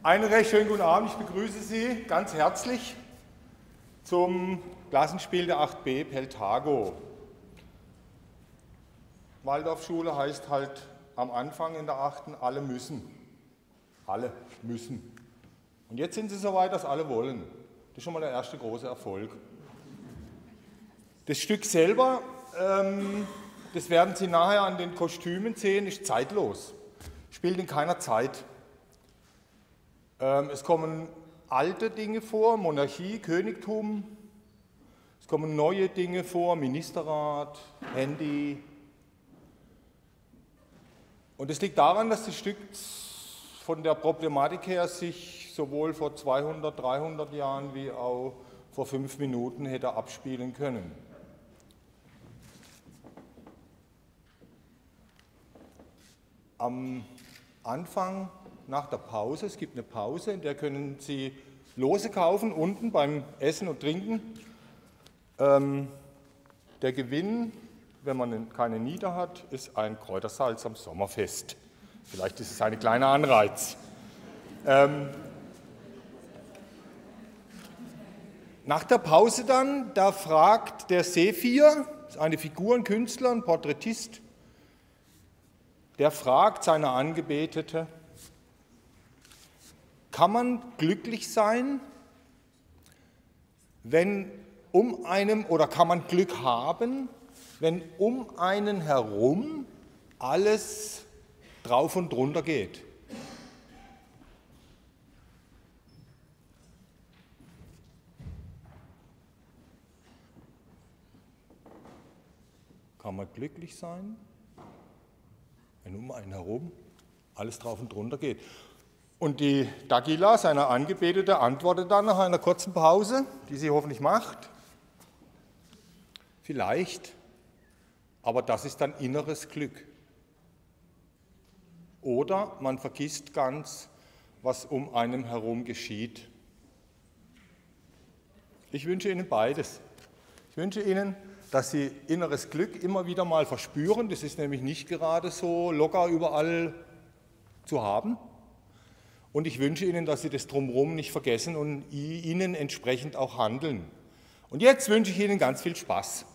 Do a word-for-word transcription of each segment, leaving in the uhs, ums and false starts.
Einen recht schönen guten Abend, ich begrüße Sie ganz herzlich zum Klassenspiel der acht b Peltago. Waldorfschule heißt halt am Anfang in der achten alle müssen. Alle müssen. Und jetzt sind sie so weit, dass alle wollen. Das ist schon mal der erste große Erfolg. Das Stück selber, ähm, das werden Sie nachher an den Kostümen sehen, ist zeitlos. Spielt in keiner Zeit. Ähm, es kommen alte Dinge vor, Monarchie, Königtum. Es kommen neue Dinge vor, Ministerrat, Handy. Und es liegt daran, dass das Stück von der Problematik her sich sowohl vor zweihundert, dreihundert Jahren wie auch vor fünf Minuten hätte abspielen können. Am Anfang, nach der Pause, es gibt eine Pause, in der können Sie Lose kaufen, unten beim Essen und Trinken. Ähm, der Gewinn, wenn man keine Nieder hat, ist ein Kräutersalz am Sommerfest. Vielleicht ist es ein kleiner Anreiz. Ähm, nach der Pause dann, da fragt der Sephir, das ist eine Figur, ein Künstler, ein Porträtist, der fragt seine Angebetete, kann man glücklich sein, wenn um einem, oder kann man Glück haben, wenn um einen herum alles drauf und drunter geht? Kann man glücklich sein, wenn um einen herum alles drauf und drunter geht? Und die Dagila, seine Angebetete, antwortet dann nach einer kurzen Pause, die sie hoffentlich macht. Vielleicht, aber das ist dann inneres Glück. Oder man vergisst ganz, was um einem herum geschieht. Ich wünsche Ihnen beides. Ich wünsche Ihnen, dass Sie inneres Glück immer wieder mal verspüren. Das ist nämlich nicht gerade so locker überall zu haben. Und ich wünsche Ihnen, dass Sie das Drumherum nicht vergessen und Ihnen entsprechend auch handeln. Und jetzt wünsche ich Ihnen ganz viel Spaß.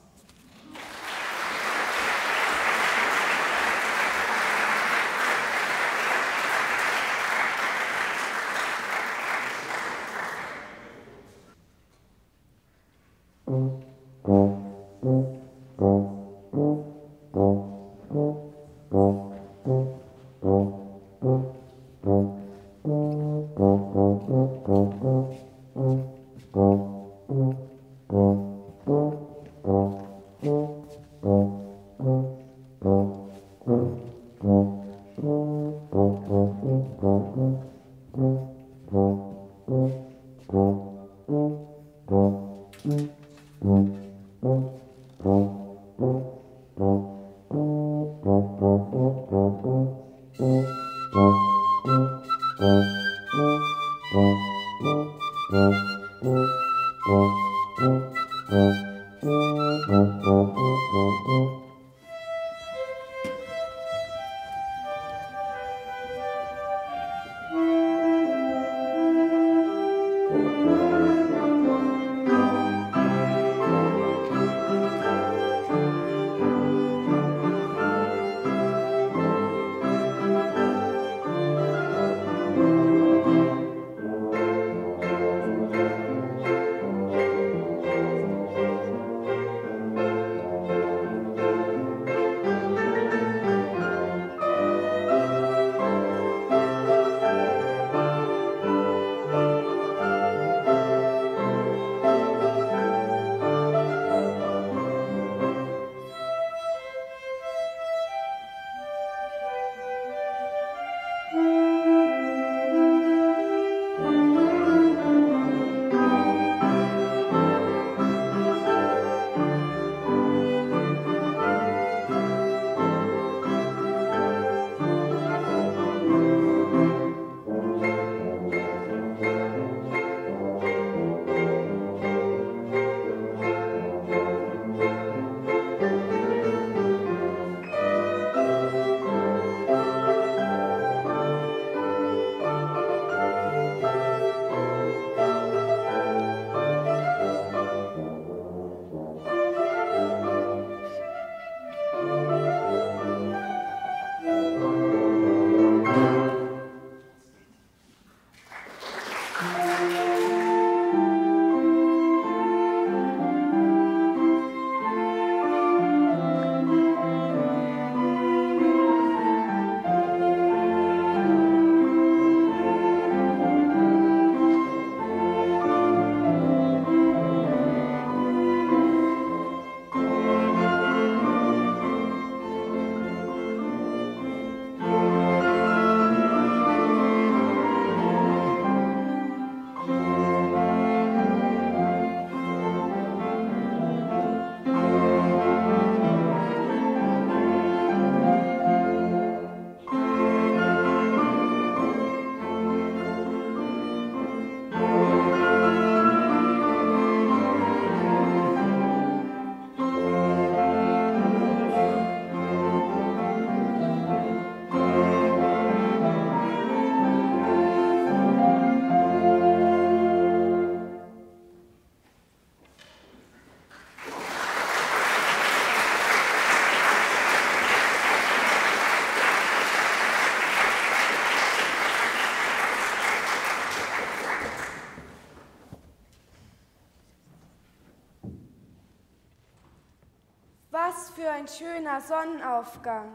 Was für ein schöner Sonnenaufgang.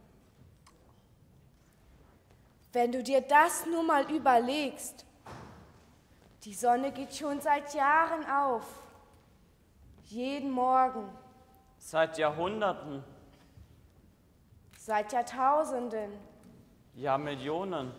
Wenn du dir das nur mal überlegst, die Sonne geht schon seit Jahren auf, jeden Morgen. Seit Jahrhunderten. Seit Jahrtausenden. Ja, Millionen.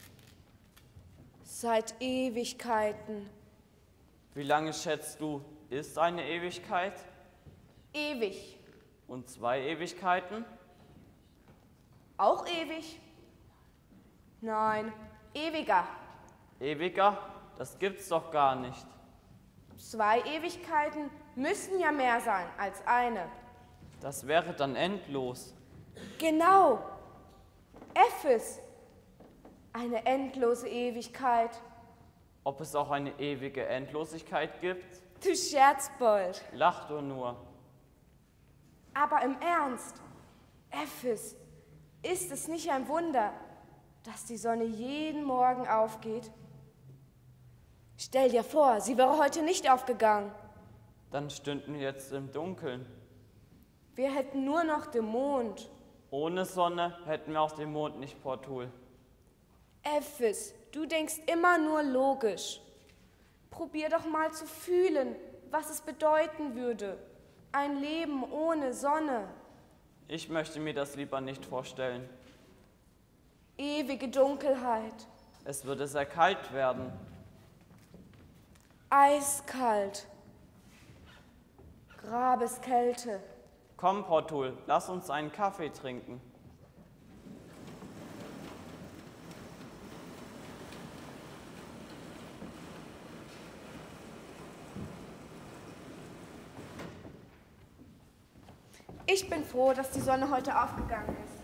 Seit Ewigkeiten. Wie lange schätzt du, ist eine Ewigkeit? Ewig. Und zwei Ewigkeiten? Auch ewig? Nein, ewiger. Ewiger? Das gibt's doch gar nicht. Zwei Ewigkeiten müssen ja mehr sein als eine. Das wäre dann endlos. Genau. Ephes. Eine endlose Ewigkeit. Ob es auch eine ewige Endlosigkeit gibt? Du Scherzbold. Lach du nur. Aber im Ernst, Ephes, ist es nicht ein Wunder, dass die Sonne jeden Morgen aufgeht? Stell dir vor, sie wäre heute nicht aufgegangen. Dann stünden wir jetzt im Dunkeln. Wir hätten nur noch den Mond. Ohne Sonne hätten wir auch den Mond nicht, Portul. Ephes, du denkst immer nur logisch. Probier doch mal zu fühlen, was es bedeuten würde. Ein Leben ohne Sonne. Ich möchte mir das lieber nicht vorstellen. Ewige Dunkelheit. Es würde sehr kalt werden. Eiskalt. Grabeskälte. Komm, Portul, lass uns einen Kaffee trinken. Ich bin froh, dass die Sonne heute aufgegangen ist.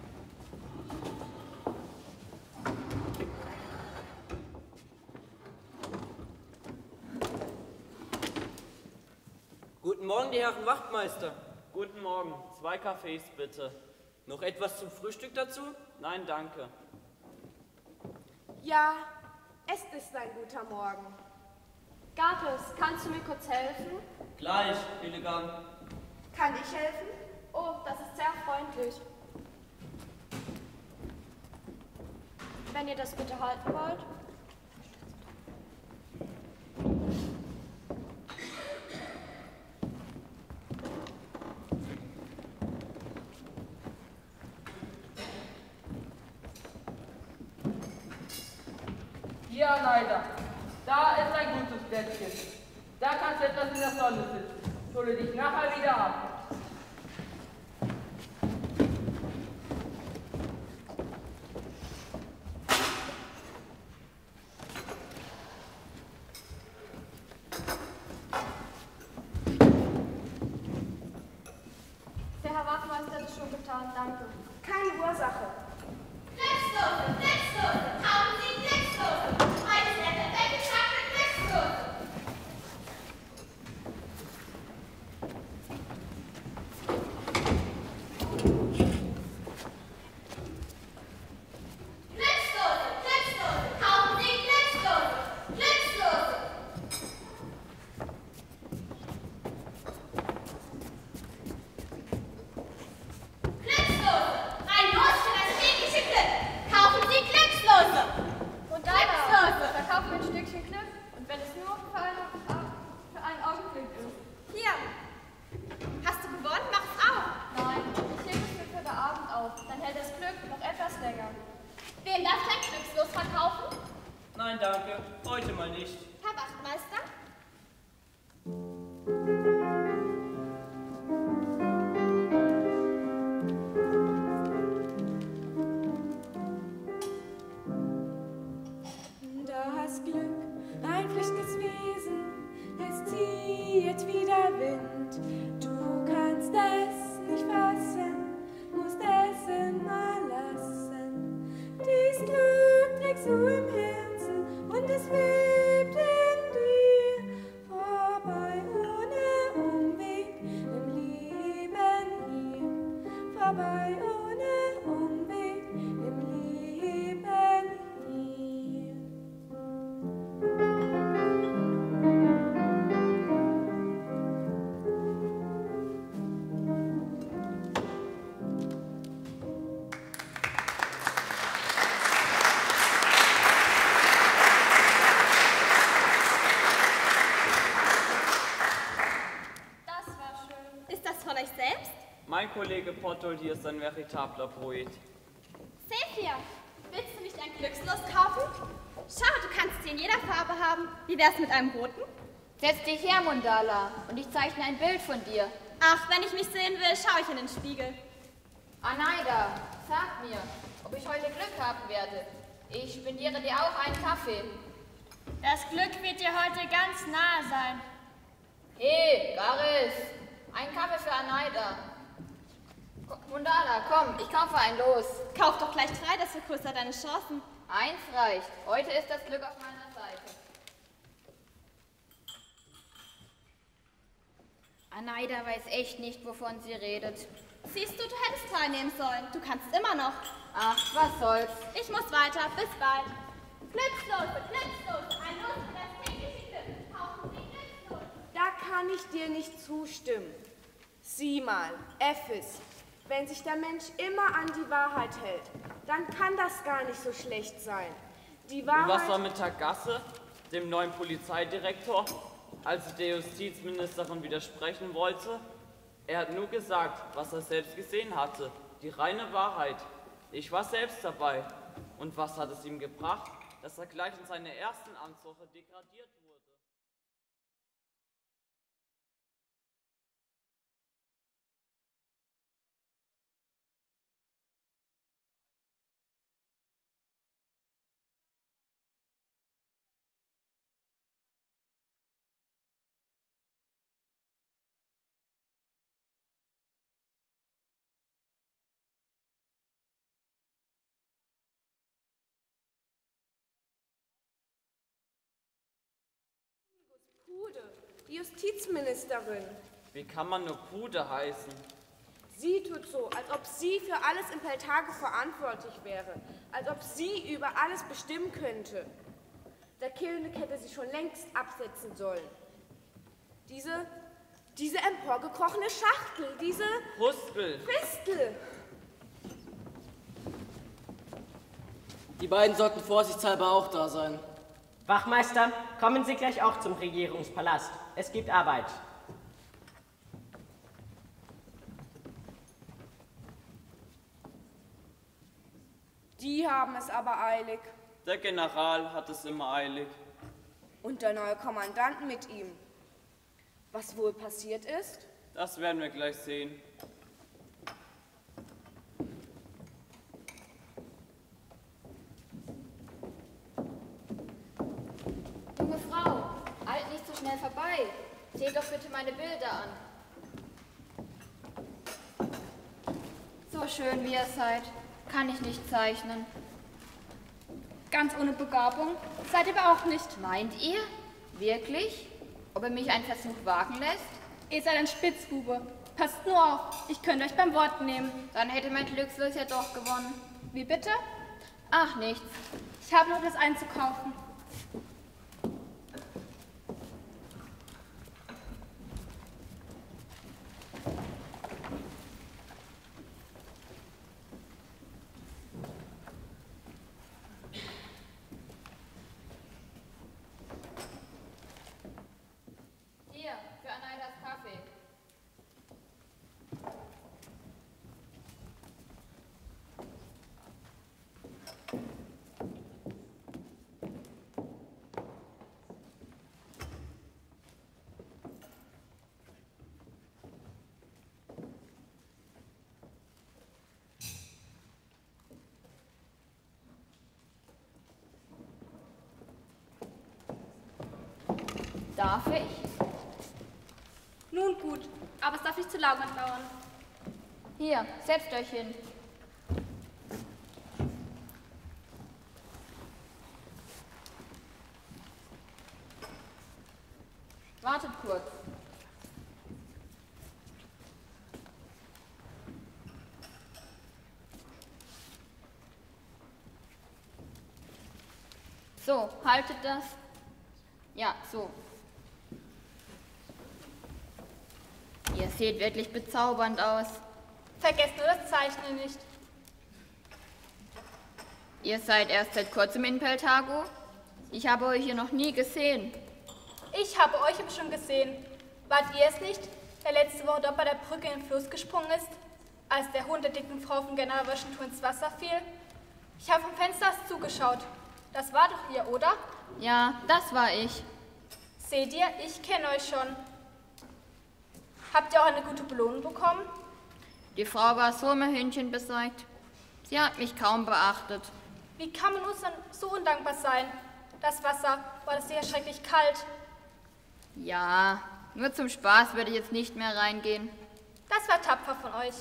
Guten Morgen, die Herren Wachtmeister. Guten Morgen, zwei Kaffees bitte. Noch etwas zum Frühstück dazu? Nein, danke. Ja, es ist ein guter Morgen. Garis, kannst du mir kurz helfen? Gleich, Hillegan. Kann ich helfen? Oh, das ist sehr freundlich. Wenn ihr das bitte halten wollt. Ja, leider. Da ist ein gutes Bettchen. Da kannst du etwas in der Sonne sitzen. Hole dich nachher wieder ab. Der Herr Wachtmeister hat es schon getan, danke. Keine Ursache. Glückslose, Glückslose, haben Sie Glückslose? Heute ist der perfekte Tag für Glückslose. Glückslose, Glückslose, haben Sie Glückslose? Glückslose. Glückslose, ein Los für das tägliche Glück. Kaufen Sie Glückslose. Und da, da, verkaufen wir ein Stückchen Glück. Und wenn es nur für, eine, für einen Augenblick ist. Hier. Hast du gewonnen? Mach es auf. Nein, ich hebe es mir für den Abend auf. Dann hält das Glück noch etwas länger. Wem darf kein Glückslos verkaufen? Nein, danke. Heute mal nicht. Herr Wachtmeister? Das Glück, ein flüchtiges Wesen, es zieht wie der Wind. Du kannst es nicht fassen, musst es immer lassen. Dies Glück trägst du im Herzen und es lebt in dir. Vorbei ohne Umweg im Leben hier. Vorbei ohne Umweg im Leben hier. Kollege Pottol hier ist ein veritabler Poet. Cephia, willst du nicht ein Glückslos kaufen? Schau, du kannst sie in jeder Farbe haben. Wie wär's mit einem roten? Setz dich her, Mundala, und ich zeichne ein Bild von dir. Ach, wenn ich mich sehen will, schaue ich in den Spiegel. Anaida, sag mir, ob ich heute Glück haben werde. Ich spendiere dir auch einen Kaffee. Das Glück wird dir heute ganz nahe sein. Hey, Garis, ein Kaffee für Anaida. Mundala, komm, ich kaufe einen los. Kauf doch gleich drei, das vergrößert deine Chancen. Eins reicht. Heute ist das Glück auf meiner Seite. Anaida weiß echt nicht, wovon sie redet. Siehst du, du hättest teilnehmen sollen. Du kannst immer noch. Ach, was soll's. Ich muss weiter. Bis bald. Glückslose, Glückslose. Ein Los für das tägliche Glück. Kaufen Sie Glückslose. Da kann ich dir nicht zustimmen. Sieh mal, Effes, wenn sich der Mensch immer an die Wahrheit hält, dann kann das gar nicht so schlecht sein. Die Wahrheit... Und was war mit Tagasse, dem neuen Polizeidirektor, als sie der Justizministerin widersprechen wollte? Er hat nur gesagt, was er selbst gesehen hatte, die reine Wahrheit. Ich war selbst dabei. Und was hat es ihm gebracht, dass er gleich in seiner ersten Amtswoche degradiert wurde? Pude, die Justizministerin. Wie kann man nur Pude heißen? Sie tut so, als ob sie für alles in Peltage verantwortlich wäre, als ob sie über alles bestimmen könnte. Der Kilnick hätte sie schon längst absetzen sollen. Diese, diese emporgekrochene Schachtel, diese... Hustel. Fistel. Die beiden sollten vorsichtshalber auch da sein. Wachmeister, kommen Sie gleich auch zum Regierungspalast. Es gibt Arbeit. Die haben es aber eilig. Der General hat es immer eilig. Und der neue Kommandant mit ihm. Was wohl passiert ist? Das werden wir gleich sehen. Junge Frau, eilt nicht so schnell vorbei. Seht doch bitte meine Bilder an. So schön wie ihr seid, kann ich nicht zeichnen. Ganz ohne Begabung seid ihr aber auch nicht. Meint ihr? Wirklich? Ob er mich einen Versuch wagen lässt? Ihr seid ein Spitzbube. Passt nur auf, ich könnte euch beim Wort nehmen. Dann hätte mein Glückslos ja doch gewonnen. Wie bitte? Ach, nichts. Ich habe noch das einzukaufen. Hier, für Anaidas Kaffee. Darf ich? Nun gut, aber es darf nicht zu lange dauern. Hier, setzt euch hin. Wartet kurz. So, haltet das. Ja, so. Ihr seht wirklich bezaubernd aus. Vergesst nur das Zeichnen nicht. Ihr seid erst seit kurzem in Peltago? Ich habe euch hier noch nie gesehen. Ich habe euch schon gesehen. Wart ihr es nicht, der letzte Woche dort bei der Brücke in den Fluss gesprungen ist? als der Hund der dicken Frau von General Washington ins Wasser fiel? Ich habe vom Fenster aus zugeschaut. Das war doch ihr, oder? Ja, das war ich. Seht ihr, ich kenne euch schon. Habt ihr auch eine gute Belohnung bekommen? Die Frau war so mir Hühnchen besorgt. Sie hat mich kaum beachtet. Wie kann man uns dann so undankbar sein? Das Wasser war das sehr schrecklich kalt. Ja, nur zum Spaß würde ich jetzt nicht mehr reingehen. Das war tapfer von euch.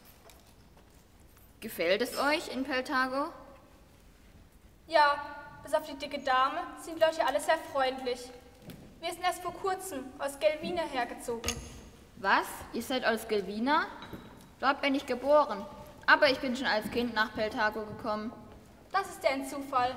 Gefällt es euch in Peltago? Ja, bis auf die dicke Dame sind die Leute alle sehr freundlich. Wir sind erst vor kurzem aus Gelvina hergezogen. Was? Ihr seid aus Gelvina? Dort bin ich geboren. Aber ich bin schon als Kind nach Peltago gekommen. Das ist ja ein Zufall.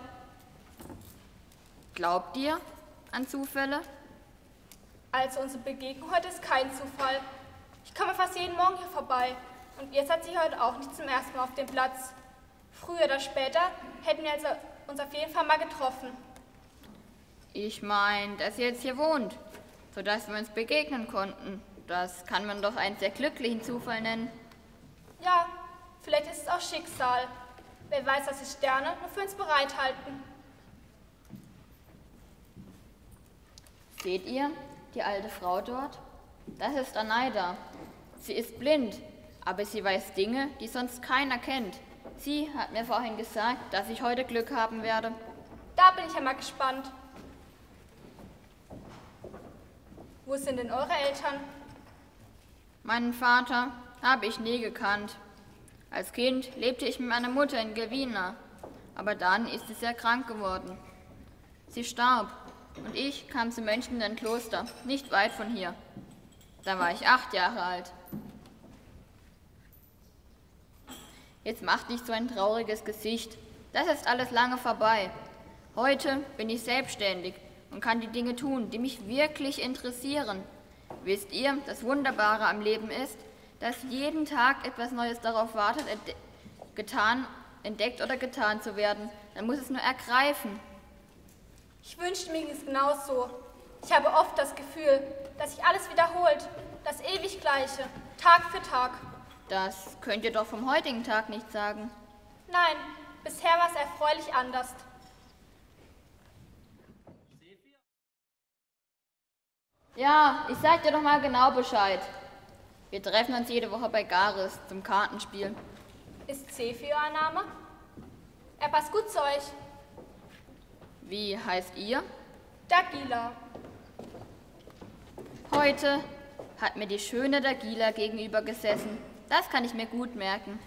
Glaubt ihr an Zufälle? Also unsere Begegnung heute ist kein Zufall. Ich komme fast jeden Morgen hier vorbei. Und ihr seid sicher heute auch nicht zum ersten Mal auf dem Platz. Früher oder später hätten wir also uns auf jeden Fall mal getroffen. Ich meine, dass ihr jetzt hier wohnt, sodass wir uns begegnen konnten. Das kann man doch einen sehr glücklichen Zufall nennen. Ja, vielleicht ist es auch Schicksal. Wer weiß, dass die Sterne nur für uns bereithalten. Seht ihr die alte Frau dort? Das ist Anaida. Sie ist blind, aber sie weiß Dinge, die sonst keiner kennt. Sie hat mir vorhin gesagt, dass ich heute Glück haben werde. Da bin ich ja mal gespannt. Wo sind denn eure Eltern? Meinen Vater habe ich nie gekannt. Als Kind lebte ich mit meiner Mutter in Gelvina, aber dann ist sie sehr krank geworden. Sie starb und ich kam zum Mönchen in ein Kloster, nicht weit von hier. Da war ich acht Jahre alt. Jetzt macht nicht so ein trauriges Gesicht. Das ist alles lange vorbei. Heute bin ich selbstständig und kann die Dinge tun, die mich wirklich interessieren. Wisst ihr, das Wunderbare am Leben ist, dass jeden Tag etwas Neues darauf wartet, ent- getan, entdeckt oder getan zu werden. Dann muss es nur ergreifen. Ich wünschte mir es genauso. Ich habe oft das Gefühl, dass sich alles wiederholt, das ewig Gleiche, Tag für Tag. Das könnt ihr doch vom heutigen Tag nicht sagen. Nein, bisher war es erfreulich anders. Ja, ich sag dir doch mal genau Bescheid. Wir treffen uns jede Woche bei Garis zum Kartenspiel. Ist Sefi euer Name? Er passt gut zu euch. Wie heißt ihr? Dagila. Heute hat mir die schöne Dagila gegenüber gesessen. Das kann ich mir gut merken.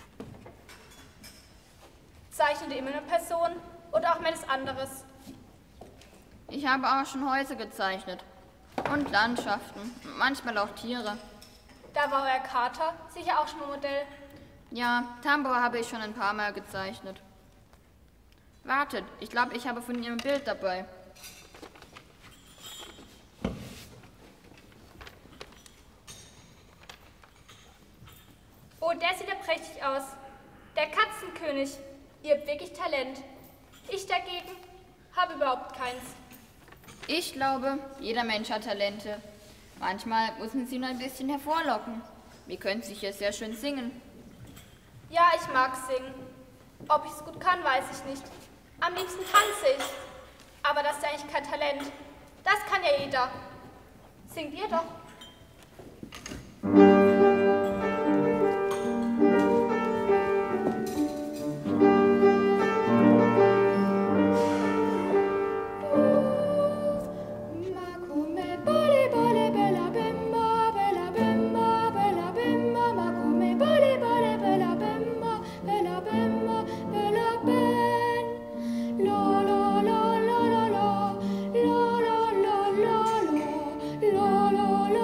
Zeichnet ihr immer eine Person oder auch etwas anderes? Ich habe auch schon Häuser gezeichnet. Und Landschaften. Und manchmal auch Tiere. Da war euer Kater sicher auch schon ein Modell. Ja, Tambor habe ich schon ein paar Mal gezeichnet. Wartet, ich glaube, ich habe von ihr ein Bild dabei. Oh, der sieht ja prächtig aus. Der Katzenkönig. Ihr habt wirklich Talent. Ich dagegen habe überhaupt keins. Ich glaube, jeder Mensch hat Talente. Manchmal muss man sie nur ein bisschen hervorlocken. Wir können sicher sehr schön singen. Ja, ich mag singen. Ob ich es gut kann, weiß ich nicht. Am liebsten tanze ich. Aber das ist ja eigentlich kein Talent. Das kann ja jeder. Singt ihr doch. La la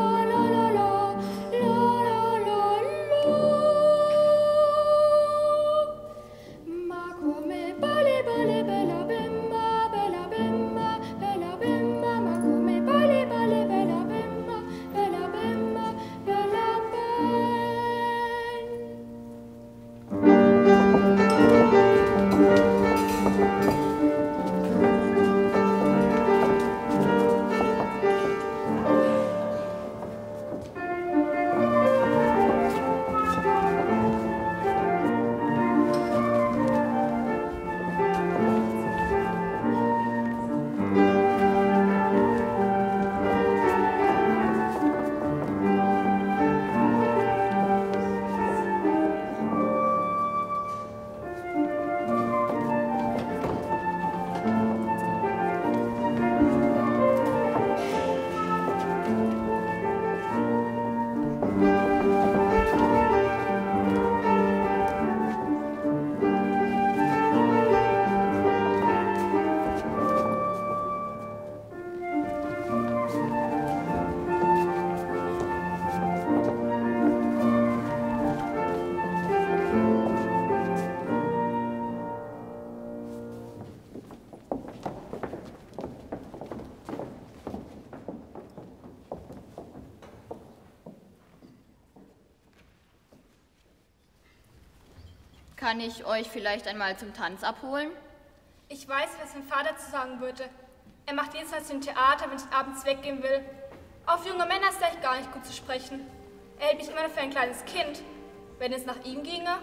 Kann ich euch vielleicht einmal zum Tanz abholen? Ich weiß, was mein Vater zu sagen würde. Er macht jedes Mal zum Theater, wenn ich abends weggehen will. Auf junge Männer ist gleich gar nicht gut zu sprechen. Er hält mich immer noch für ein kleines Kind. Wenn es nach ihm ginge.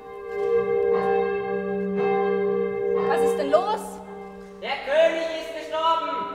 Was ist denn los? Der König ist gestorben!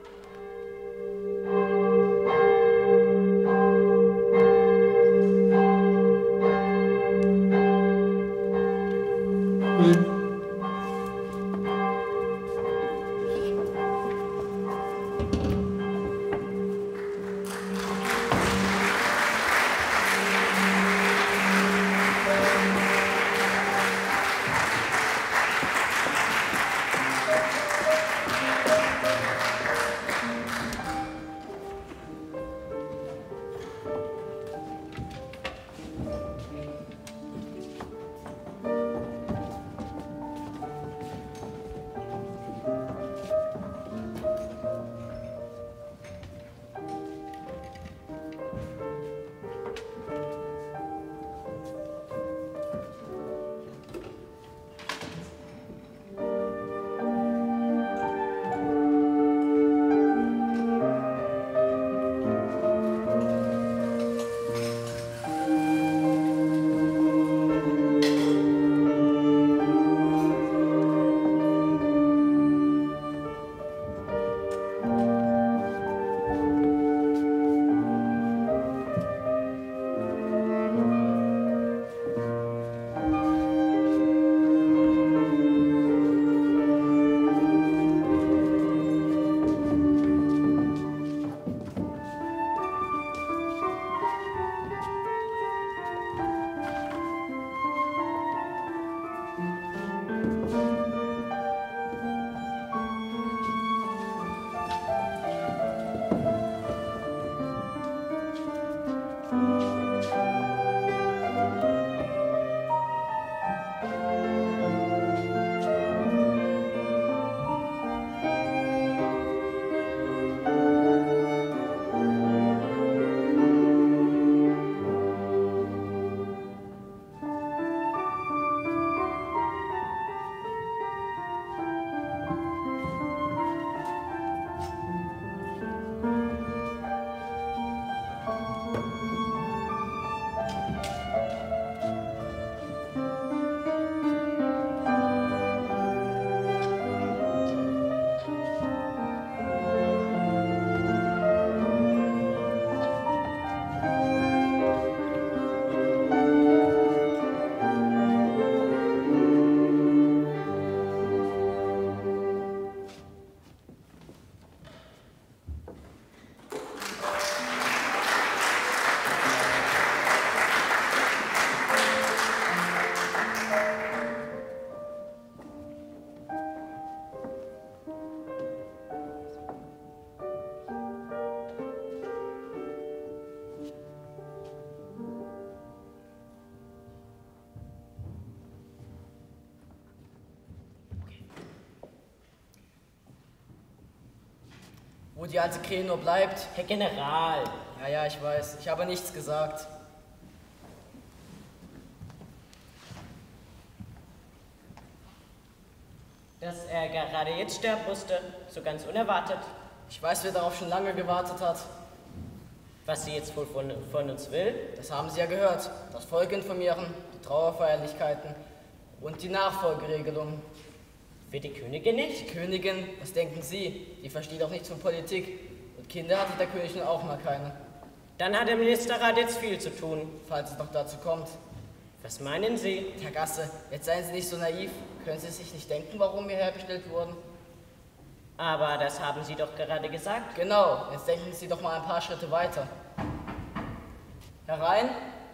Wo die alte Krähe nur bleibt. Herr General. Ja, ja, ich weiß. Ich habe nichts gesagt. Dass er gerade jetzt sterben musste, so ganz unerwartet. Ich weiß, wer darauf schon lange gewartet hat. Was sie jetzt wohl von, von uns will? Das haben Sie ja gehört. Das Volk informieren, die Trauerfeierlichkeiten und die Nachfolgeregelung. Für die Königin nicht? Die Königin, was denken Sie? Die versteht auch nichts von Politik. Und Kinder hatte der König nun auch mal keine. Dann hat der Ministerrat jetzt viel zu tun. Falls es noch dazu kommt. Was meinen Sie? Herr Gasse, jetzt seien Sie nicht so naiv. Können Sie sich nicht denken, warum wir hergestellt wurden? Aber das haben Sie doch gerade gesagt. Genau, jetzt denken Sie doch mal ein paar Schritte weiter. Herein.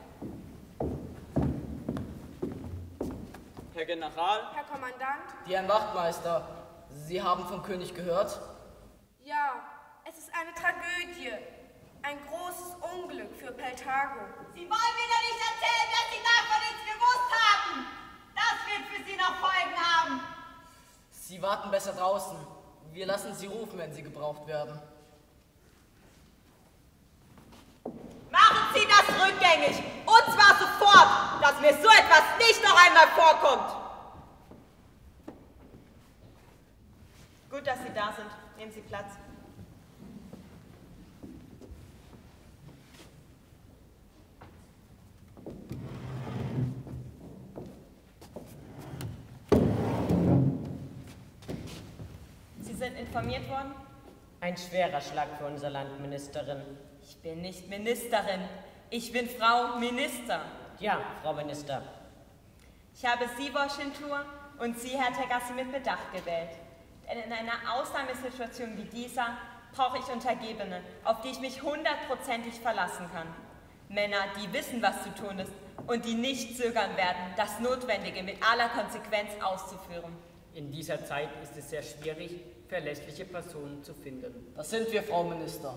Herr General. Herr Kommandant. Die Herrn Wachtmeister, Sie haben vom König gehört? Ja, es ist eine Tragödie. Ein großes Unglück für Peltago. Sie wollen mir doch nicht erzählen, dass Sie davon nichts gewusst haben. Das wird für Sie noch Folgen haben. Sie warten besser draußen. Wir lassen Sie rufen, wenn Sie gebraucht werden. Machen Sie das ist rückgängig. Und zwar sofort, dass mir so etwas nicht noch einmal vorkommt. Gut, dass Sie da sind. Nehmen Sie Platz. Sie sind informiert worden? Ein schwerer Schlag für unsere Landministerin. Ich bin nicht Ministerin. Ich bin Frau Minister. Ja, Frau Minister. Ich habe Sie, Washington, und Sie, Herr Tergassi, mit Bedacht gewählt. Denn in einer Ausnahmesituation wie dieser brauche ich Untergebene, auf die ich mich hundertprozentig verlassen kann. Männer, die wissen, was zu tun ist und die nicht zögern werden, das Notwendige mit aller Konsequenz auszuführen. In dieser Zeit ist es sehr schwierig, verlässliche Personen zu finden. Das sind wir, Frau Minister.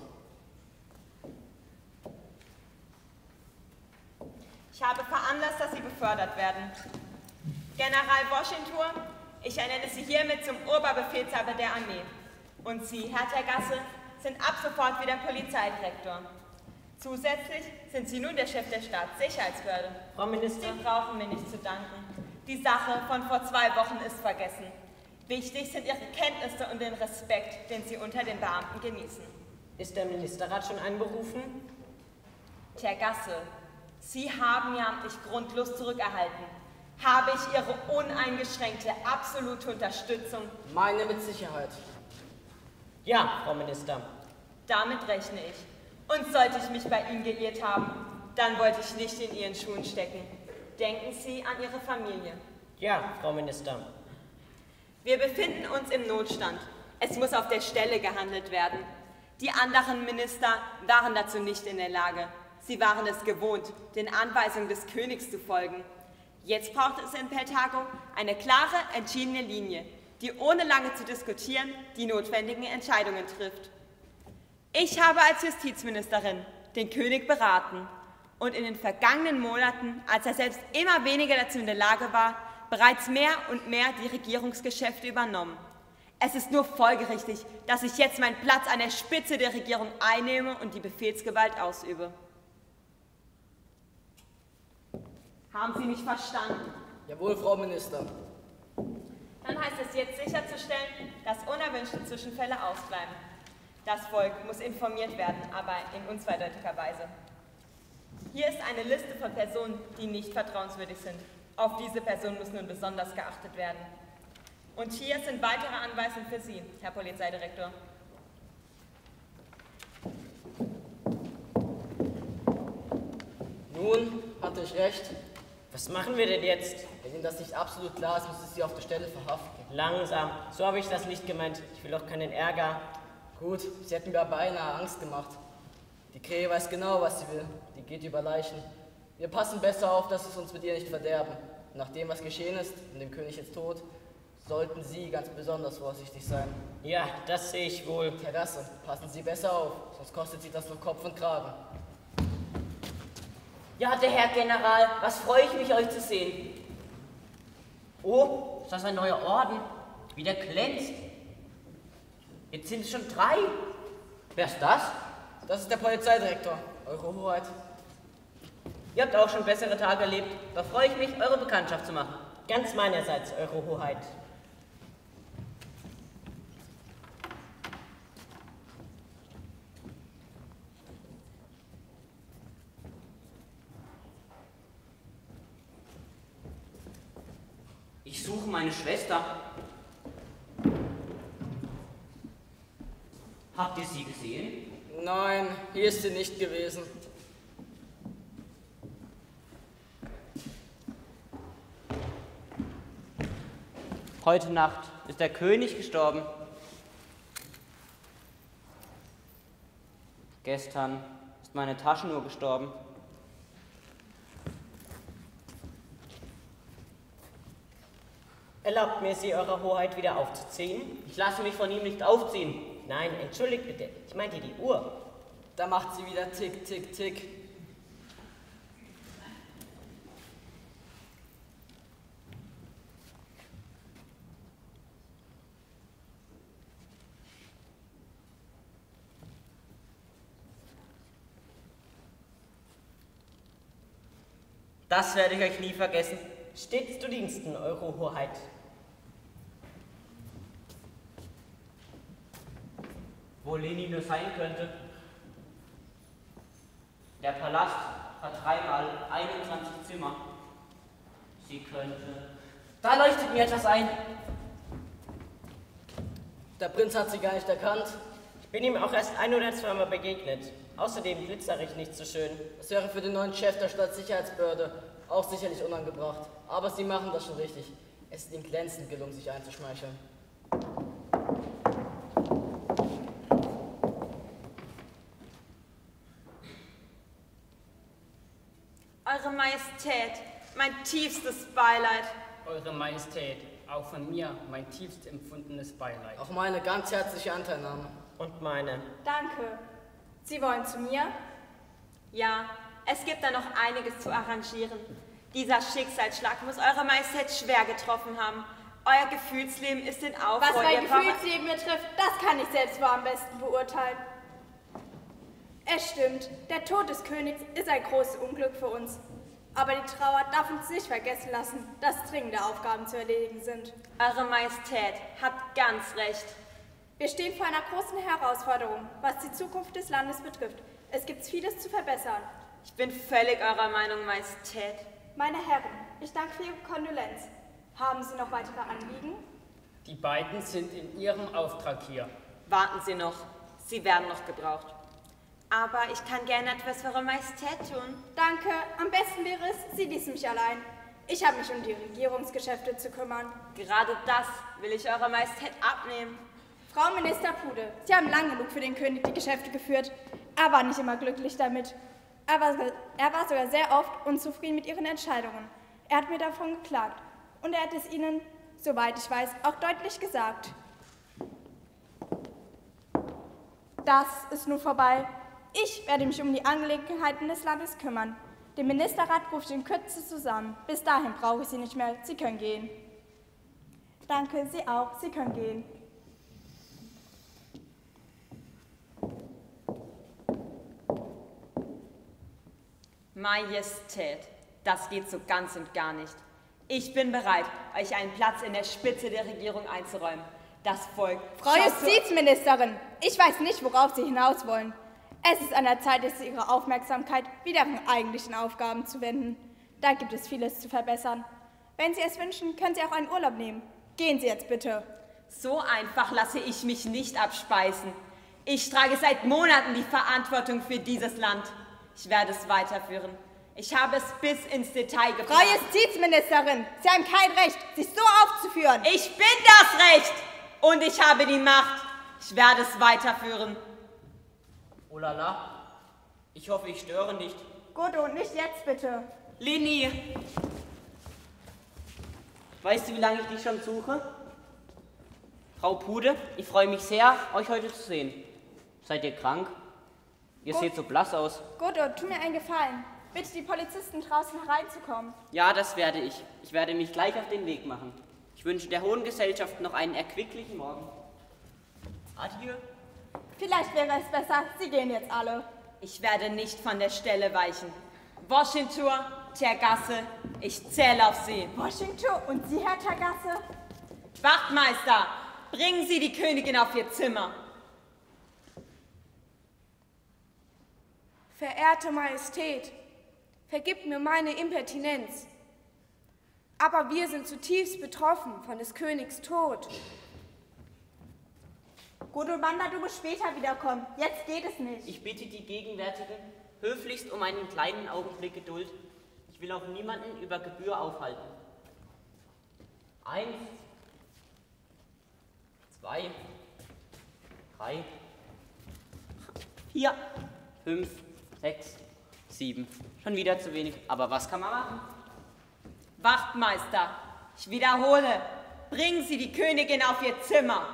Ich habe veranlasst, dass Sie befördert werden. General Washington, ich ernenne Sie hiermit zum Oberbefehlshaber der Armee. Und Sie, Herr Tergasse, sind ab sofort wieder Polizeidirektor. Zusätzlich sind Sie nun der Chef der Staatssicherheitsbehörde. Frau Minister? Sie brauchen mir nicht zu danken. Die Sache von vor zwei Wochen ist vergessen. Wichtig sind Ihre Kenntnisse und den Respekt, den Sie unter den Beamten genießen. Ist der Ministerrat schon einberufen? Tergasse, Sie haben Ihr amtlich grundlos zurückerhalten. Habe ich Ihre uneingeschränkte, absolute Unterstützung? Meine mit Sicherheit. Ja, Frau Minister. Damit rechne ich. Und sollte ich mich bei Ihnen geirrt haben, dann wollte ich nicht in Ihren Schuhen stecken. Denken Sie an Ihre Familie. Ja, Frau Minister. Wir befinden uns im Notstand. Es muss auf der Stelle gehandelt werden. Die anderen Minister waren dazu nicht in der Lage. Sie waren es gewohnt, den Anweisungen des Königs zu folgen. Jetzt braucht es in Peltago eine klare, entschiedene Linie, die ohne lange zu diskutieren die notwendigen Entscheidungen trifft. Ich habe als Justizministerin den König beraten und in den vergangenen Monaten, als er selbst immer weniger dazu in der Lage war, bereits mehr und mehr die Regierungsgeschäfte übernommen. Es ist nur folgerichtig, dass ich jetzt meinen Platz an der Spitze der Regierung einnehme und die Befehlsgewalt ausübe. Haben Sie mich verstanden? Jawohl, Frau Minister. Dann heißt es jetzt sicherzustellen, dass unerwünschte Zwischenfälle ausbleiben. Das Volk muss informiert werden, aber in unzweideutiger Weise. Hier ist eine Liste von Personen, die nicht vertrauenswürdig sind. Auf diese Person muss nun besonders geachtet werden. Und hier sind weitere Anweisungen für Sie, Herr Polizeidirektor. Nun, hatte ich recht. Was machen wir denn jetzt? Wenn Ihnen das nicht absolut klar ist, muss ich Sie auf der Stelle verhaften. Langsam. So habe ich das nicht gemeint. Ich will auch keinen Ärger. Gut, Sie hätten mir beinahe Angst gemacht. Die Krähe weiß genau, was sie will. Die geht über Leichen. Wir passen besser auf, dass es uns mit ihr nicht verderben. Nach dem, was geschehen ist und dem König jetzt tot, sollten Sie ganz besonders vorsichtig sein. Ja, das sehe ich wohl. Tergasse, passen Sie besser auf, sonst kostet Sie das nur Kopf und Kragen. Ja, der Herr General, was freue ich mich, euch zu sehen. Oh, ist das ein neuer Orden? Wie der glänzt. Jetzt sind es schon drei. Wer ist das? Das ist der Polizeidirektor, Eure Hoheit. Ihr habt auch schon bessere Tage erlebt. Da freue ich mich, eure Bekanntschaft zu machen. Ganz meinerseits, Eure Hoheit. Ich suche meine Schwester. Habt ihr sie gesehen? Nein, hier ist sie nicht gewesen. Heute Nacht ist der König gestorben. Gestern ist meine Taschenuhr gestorben. Erlaubt mir, Sie, Eure Hoheit, wieder aufzuziehen? Ich lasse mich von ihm nicht aufziehen. Nein, entschuldigt bitte. Ich meinte die Uhr. Da macht sie wieder tick, tick, tick. Das werde ich euch nie vergessen. Stets zu Diensten, Eure Hoheit. Wo Leni nur sein könnte. Der Palast hat dreimal einundzwanzig Zimmer. Sie könnte... Da leuchtet mir etwas ein. Der Prinz hat sie gar nicht erkannt. Ich bin ihm auch erst ein oder zweimal begegnet. Außerdem glitzere ich nicht so schön. Das wäre für den neuen Chef der Stadtsicherheitsbehörde auch sicherlich unangebracht. Aber sie machen das schon richtig. Es ist ihnen glänzend gelungen, sich einzuschmeicheln. Eure Majestät, mein tiefstes Beileid. Eure Majestät, auch von mir mein tiefst empfundenes Beileid. Auch meine ganz herzliche Anteilnahme. Und meine. Danke. Sie wollen zu mir? Ja, es gibt da noch einiges zu arrangieren. Dieser Schicksalsschlag muss Eure Majestät schwer getroffen haben. Euer Gefühlsleben ist in Aufruhr. Was mein Ihr Papa- Gefühlsleben betrifft, das kann ich selbst wohl am besten beurteilen. Es stimmt, der Tod des Königs ist ein großes Unglück für uns. Aber die Trauer darf uns nicht vergessen lassen, dass dringende Aufgaben zu erledigen sind. Eure Majestät hat ganz recht. Wir stehen vor einer großen Herausforderung, was die Zukunft des Landes betrifft. Es gibt vieles zu verbessern. Ich bin völlig eurer Meinung, Majestät. Meine Herren, ich danke für Ihre Kondolenz. Haben Sie noch weitere Anliegen? Die beiden sind in Ihrem Auftrag hier. Warten Sie noch, Sie werden noch gebraucht. Aber ich kann gerne etwas für Eure Majestät tun. Danke, am besten wäre es, Sie ließen mich allein. Ich habe mich um die Regierungsgeschäfte zu kümmern. Gerade das will ich Eurer Majestät abnehmen. Frau Minister Pude, Sie haben lang genug für den König die Geschäfte geführt. Er war nicht immer glücklich damit. Er war, er war sogar sehr oft unzufrieden mit Ihren Entscheidungen. Er hat mir davon geklagt. Und er hat es Ihnen, soweit ich weiß, auch deutlich gesagt. Das ist nun vorbei. Ich werde mich um die Angelegenheiten des Landes kümmern. Den Ministerrat rufe ich in Kürze zusammen. Bis dahin brauche ich Sie nicht mehr. Sie können gehen. Danke, Sie auch. Sie können gehen. Majestät, das geht so ganz und gar nicht. Ich bin bereit, euch einen Platz in der Spitze der Regierung einzuräumen. Das Volk... Frau Justizministerin, ich weiß nicht, worauf Sie hinaus wollen. Es ist an der Zeit, dass Sie Ihre Aufmerksamkeit wieder an Ihren eigentlichen Aufgaben zu wenden. Da gibt es vieles zu verbessern. Wenn Sie es wünschen, können Sie auch einen Urlaub nehmen. Gehen Sie jetzt bitte. So einfach lasse ich mich nicht abspeisen. Ich trage seit Monaten die Verantwortung für dieses Land. Ich werde es weiterführen. Ich habe es bis ins Detail gebracht. Frau Justizministerin, Sie haben kein Recht, sich so aufzuführen. Ich bin das Recht und ich habe die Macht. Ich werde es weiterführen. Oh la la. Ich hoffe, ich störe nicht. Gut, und nicht jetzt bitte. Leni! Weißt du, wie lange ich dich schon suche? Frau Pude, ich freue mich sehr, euch heute zu sehen. Seid ihr krank? Ihr Gut. seht so blass aus. Godo, tu mir einen Gefallen. Bitte die Polizisten draußen hereinzukommen. Ja, das werde ich. Ich werde mich gleich auf den Weg machen. Ich wünsche der Hohen Gesellschaft noch einen erquicklichen Morgen. Adieu. Vielleicht wäre es besser, Sie gehen jetzt alle. Ich werde nicht von der Stelle weichen. Washington, Tergasse, ich zähle auf Sie. Washington und Sie, Herr Tergasse? Wachtmeister, bringen Sie die Königin auf ihr Zimmer. Verehrte Majestät, vergibt mir meine Impertinenz. Aber wir sind zutiefst betroffen von des Königs Tod. Godobanda, du musst später wiederkommen. Jetzt geht es nicht. Ich bitte die Gegenwärtigen höflichst um einen kleinen Augenblick Geduld. Ich will auch niemanden über Gebühr aufhalten. Eins, zwei, drei, vier, fünf, sechs, sieben. Schon wieder zu wenig. Aber was kann man machen? Wachtmeister, ich wiederhole, bringen Sie die Königin auf ihr Zimmer.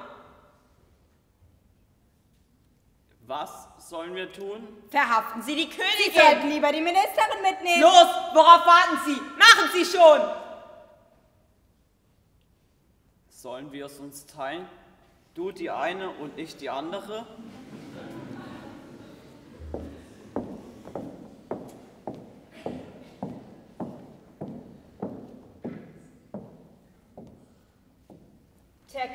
Was sollen wir tun? Verhaften Sie die Königin! Sie sollten lieber die Ministerin mitnehmen. Los, worauf warten Sie? Machen Sie schon! Sollen wir es uns teilen? Du die eine und ich die andere?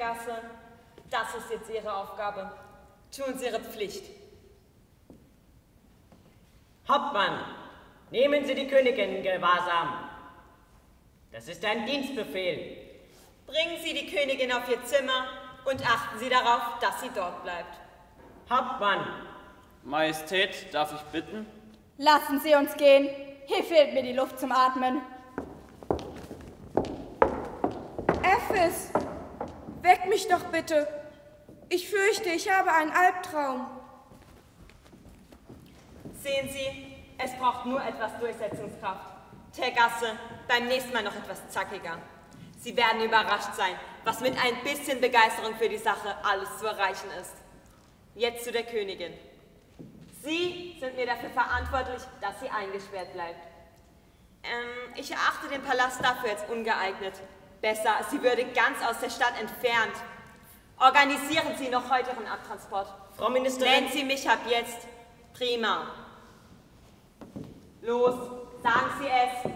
Tergasse, das ist jetzt Ihre Aufgabe. Tun Sie Ihre Pflicht. Hauptmann, nehmen Sie die Königin in Gewahrsam. Das ist ein Dienstbefehl. Bringen Sie die Königin auf ihr Zimmer und achten Sie darauf, dass sie dort bleibt. Hauptmann. Majestät, darf ich bitten? Lassen Sie uns gehen. Hier fehlt mir die Luft zum Atmen. Ephis, weck mich doch bitte. Ich fürchte, ich habe einen Albtraum. Sehen Sie, es braucht nur etwas Durchsetzungskraft. Tergasse, beim nächsten Mal noch etwas zackiger. Sie werden überrascht sein, was mit ein bisschen Begeisterung für die Sache alles zu erreichen ist. Jetzt zu der Königin. Sie sind mir dafür verantwortlich, dass sie eingesperrt bleibt. Ähm, ich erachte den Palast dafür als ungeeignet. Besser, sie würde ganz aus der Stadt entfernt. Organisieren Sie noch heute Ihren Abtransport. Frau Ministerin. Nennen Sie mich ab jetzt Prima. Los, sagen Sie es.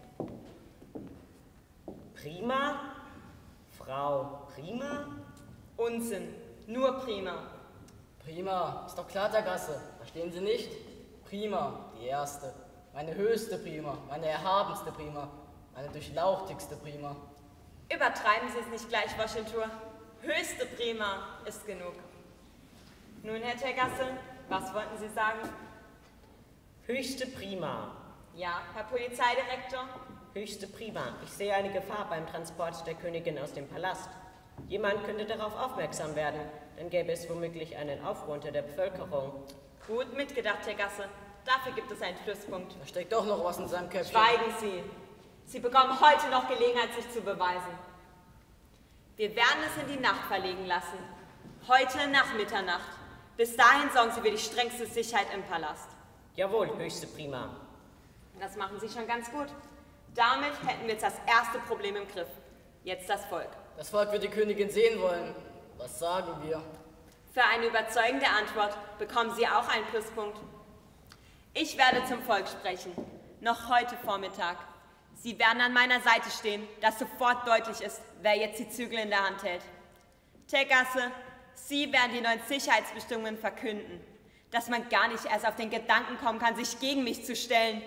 Prima? Frau Prima? Unsinn, nur Prima. Prima, ist doch klar, Tergasse. Verstehen Sie nicht? Prima, die erste. Meine höchste Prima, meine erhabenste Prima, meine durchlauchtigste Prima. Übertreiben Sie es nicht gleich, Washington. Höchste Prima ist genug. Nun, Herr Tergasse, was wollten Sie sagen? Höchste Prima. Ja, Herr Polizeidirektor? Höchste Prima. Ich sehe eine Gefahr beim Transport der Königin aus dem Palast. Jemand könnte darauf aufmerksam werden, dann gäbe es womöglich einen Aufruhr unter der Bevölkerung. Gut mitgedacht, Herr Gasse. Dafür gibt es einen Pluspunkt. Da steckt doch noch was in seinem Köpfchen. Schweigen Sie. Sie bekommen heute noch Gelegenheit, sich zu beweisen. Wir werden es in die Nacht verlegen lassen. Heute nach Mitternacht. Bis dahin sorgen Sie für die strengste Sicherheit im Palast. Jawohl, höchste Prima. Das machen Sie schon ganz gut. Damit hätten wir jetzt das erste Problem im Griff. Jetzt das Volk. Das Volk wird die Königin sehen wollen. Was sagen wir? Für eine überzeugende Antwort bekommen Sie auch einen Pluspunkt. Ich werde zum Volk sprechen. Noch heute Vormittag. Sie werden an meiner Seite stehen, dass sofort deutlich ist, wer jetzt die Zügel in der Hand hält. Tergasse, Sie werden die neuen Sicherheitsbestimmungen verkünden. Dass man gar nicht erst auf den Gedanken kommen kann, sich gegen mich zu stellen.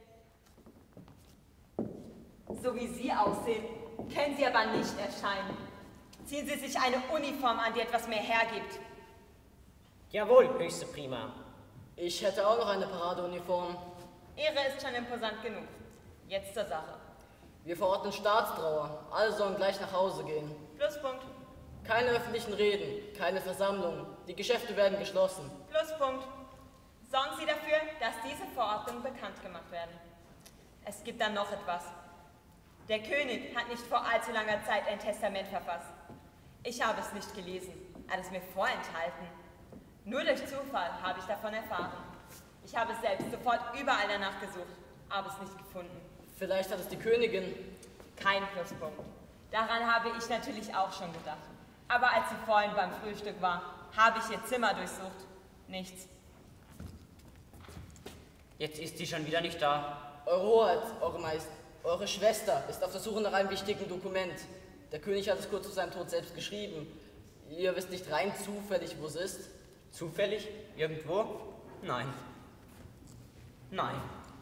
So wie Sie aussehen, können Sie aber nicht erscheinen. Ziehen Sie sich eine Uniform an, die etwas mehr hergibt. Jawohl, höchste Prima. Ich hätte auch noch eine Paradeuniform. Ihre ist schon imposant genug. Jetzt zur Sache. Wir verordnen Staatstrauer. Alle sollen gleich nach Hause gehen. Pluspunkt. Keine öffentlichen Reden, keine Versammlungen. Die Geschäfte werden geschlossen. Pluspunkt. Sorgen Sie dafür, dass diese Verordnungen bekannt gemacht werden. Es gibt dann noch etwas. Der König hat nicht vor allzu langer Zeit ein Testament verfasst. Ich habe es nicht gelesen, er hat es mir vorenthalten. Nur durch Zufall habe ich davon erfahren. Ich habe selbst sofort überall danach gesucht, aber es nicht gefunden. Vielleicht hat es die Königin. Kein Pluspunkt. Daran habe ich natürlich auch schon gedacht. Aber als sie vorhin beim Frühstück war, habe ich ihr Zimmer durchsucht. Nichts. Jetzt ist sie schon wieder nicht da. Eure Hoheit, Eure Majestät, eure Schwester ist auf der Suche nach einem wichtigen Dokument. Der König hat es kurz vor seinem Tod selbst geschrieben. Ihr wisst nicht rein zufällig, wo es ist? Zufällig? Irgendwo? Nein. Nein.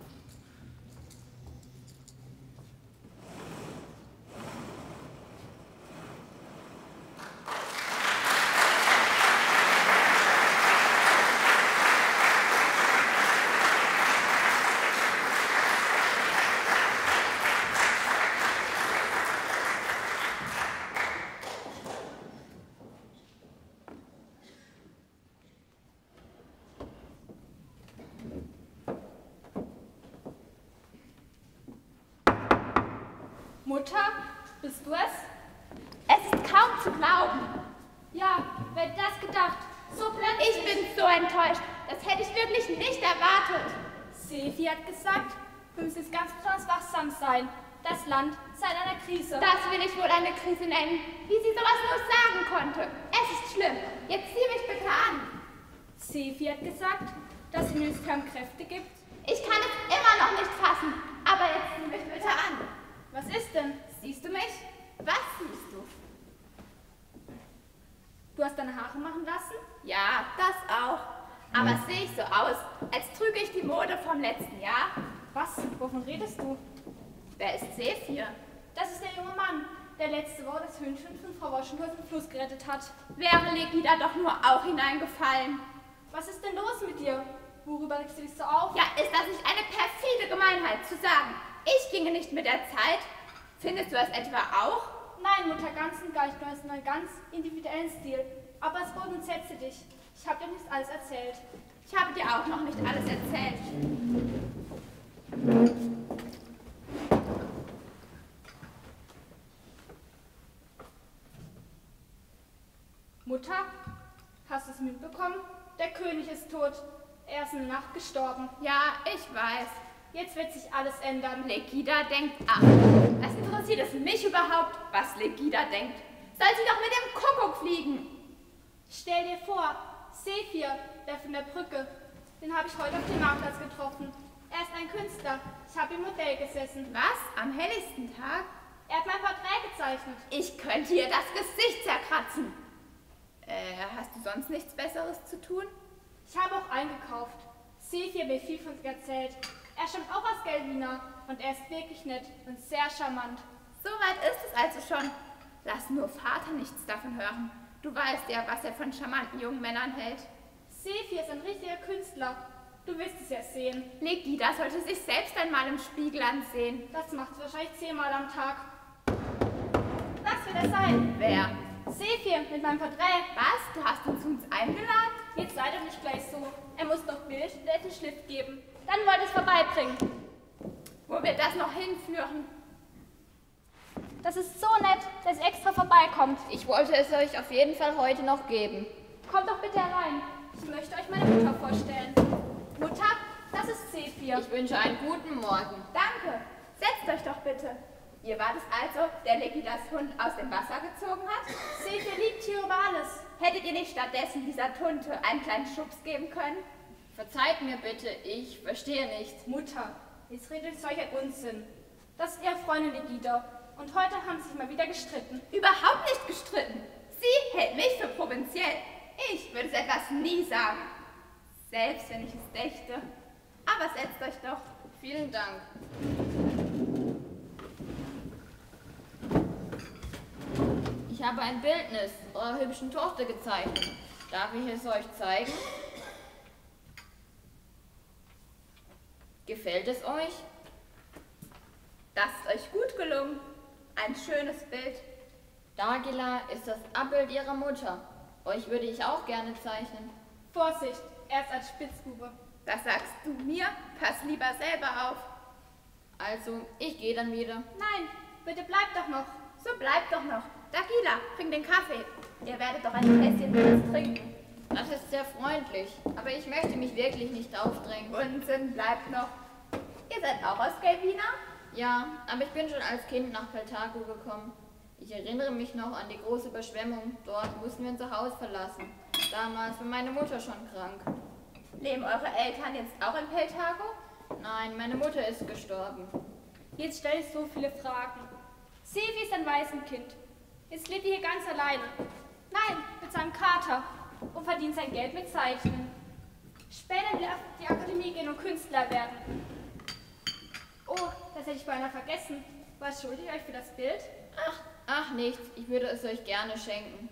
Mutter, bist du es? Es ist kaum zu glauben. Ja, wer hätte das gedacht? So plötzlich. Ich bin so enttäuscht. Das hätte ich wirklich nicht erwartet. Sefi hat gesagt, wir müssen jetzt ganz besonders wachsam sein. Das Land sei in einer Krise. Das will ich wohl eine Krise nennen. Wie sie sowas nur sagen konnte. Es ist schlimm. Jetzt sieh mich bitte an. Sefi hat gesagt, dass sie mir kaum Kräfte gibt. Ich kann es immer noch nicht fassen. Aber jetzt sieh mich bitte an. Was ist denn? Siehst du mich? Was siehst du? Du hast deine Haare machen lassen? Ja, das auch. Aber sehe ich so aus, als trüge ich die Mode vom letzten Jahr? Was? Wovon redest du? Wer ist Sephir? Das ist der junge Mann, der letzte Woche das Hühnchen von Frau Woschenhörs im Fluss gerettet hat. Wäre Legida doch nur auch hineingefallen. Was ist denn los mit dir? Worüber regst du dich so auf? Ja, ist das nicht eine perfide Gemeinheit, zu sagen, ich ginge nicht mit der Zeit? Findest du das etwa auch? Nein, Mutter, ganz und gar nicht. Du hast einen ganz individuellen Stil. Aber es wurde und setze dich. Ich habe dir nicht alles erzählt. Ich habe dir auch noch nicht alles erzählt. Mutter, hast du es mitbekommen? Der König ist tot. Er ist in der Nacht gestorben. Ja, ich weiß. Jetzt wird sich alles ändern. Legida denkt ach. Was interessiert es mich überhaupt, was Legida denkt? Soll sie doch mit dem Kuckuck fliegen. Stell dir vor, Sephir, der von der Brücke, den habe ich heute auf dem Marktplatz getroffen. Er ist ein Künstler. Ich habe im Modell gesessen. Was? Am helligsten Tag? Er hat mein Porträt gezeichnet. Ich könnte ihr das Gesicht zerkratzen. Äh, hast du sonst nichts Besseres zu tun? Ich habe auch eingekauft. Sephir mir viel von sich erzählt. Er stammt auch aus Gelvina und er ist wirklich nett und sehr charmant. So weit ist es also schon. Lass nur Vater nichts davon hören. Du weißt ja, was er von charmanten jungen Männern hält. Sephir ist ein richtiger Künstler. Du wirst es ja sehen. Legida sollte sich selbst einmal im Spiegel ansehen. Das macht sie wahrscheinlich zehnmal am Tag. Das wird er sein. Wer? Sephir mit meinem Porträt. Was? Du hast ihn zu uns eingeladen? Jetzt sei doch nicht gleich so. Er muss noch Bild und den Schliff geben. Dann wollte ich es vorbeibringen. Wo wird das noch hinführen? Das ist so nett, dass es extra vorbeikommt. Ich wollte es euch auf jeden Fall heute noch geben. Kommt doch bitte herein. Ich möchte euch meine Mutter vorstellen. Mutter, das ist Sephir. Ich wünsche einen guten Morgen. Danke. Setzt euch doch bitte. Ihr wart es also, der Legidas Hund aus dem Wasser gezogen hat? Sephir liebt hier über alles. Hättet ihr nicht stattdessen dieser Tunte einen kleinen Schubs geben können? Verzeiht mir bitte, ich verstehe nicht. Mutter, jetzt redet solch ein Unsinn. Das ist ihre Freundin Legida. Und heute haben sie sich mal wieder gestritten. Überhaupt nicht gestritten. Sie hält mich für provinziell. Ich würde so etwas nie sagen. Selbst wenn ich es dächte. Aber setzt euch doch. Vielen Dank. Ich habe ein Bildnis eurer hübschen Tochter gezeichnet. Darf ich es euch zeigen? Gefällt es euch? Das ist euch gut gelungen. Ein schönes Bild. Dagila ist das Abbild ihrer Mutter. Euch würde ich auch gerne zeichnen. Vorsicht, er ist ein Spitzbube. Das sagst du mir? Pass lieber selber auf. Also, ich gehe dann wieder. Nein, bitte bleibt doch noch. So bleibt doch noch. Dagila, bring den Kaffee. Ihr werdet doch ein Tässchen mit uns trinken. Das ist sehr freundlich, aber ich möchte mich wirklich nicht aufdrängen. Unsinn, bleibt noch. Ihr seid auch aus Gelvina? Ja, aber ich bin schon als Kind nach Peltago gekommen. Ich erinnere mich noch an die große Überschwemmung. Dort mussten wir unser Haus verlassen. Damals war meine Mutter schon krank. Leben eure Eltern jetzt auch in Peltago? Nein, meine Mutter ist gestorben. Jetzt stelle ich so viele Fragen. Sephir ist ein Waisenkind. Jetzt lebt er hier ganz alleine. Nein, mit seinem Kater. Und verdient sein Geld mit Zeichnen. Später will er auf die Akademie gehen und Künstler werden. Oh, das hätte ich beinahe vergessen. Was schulde ich euch für das Bild? Ach, ach nichts. Ich würde es euch gerne schenken.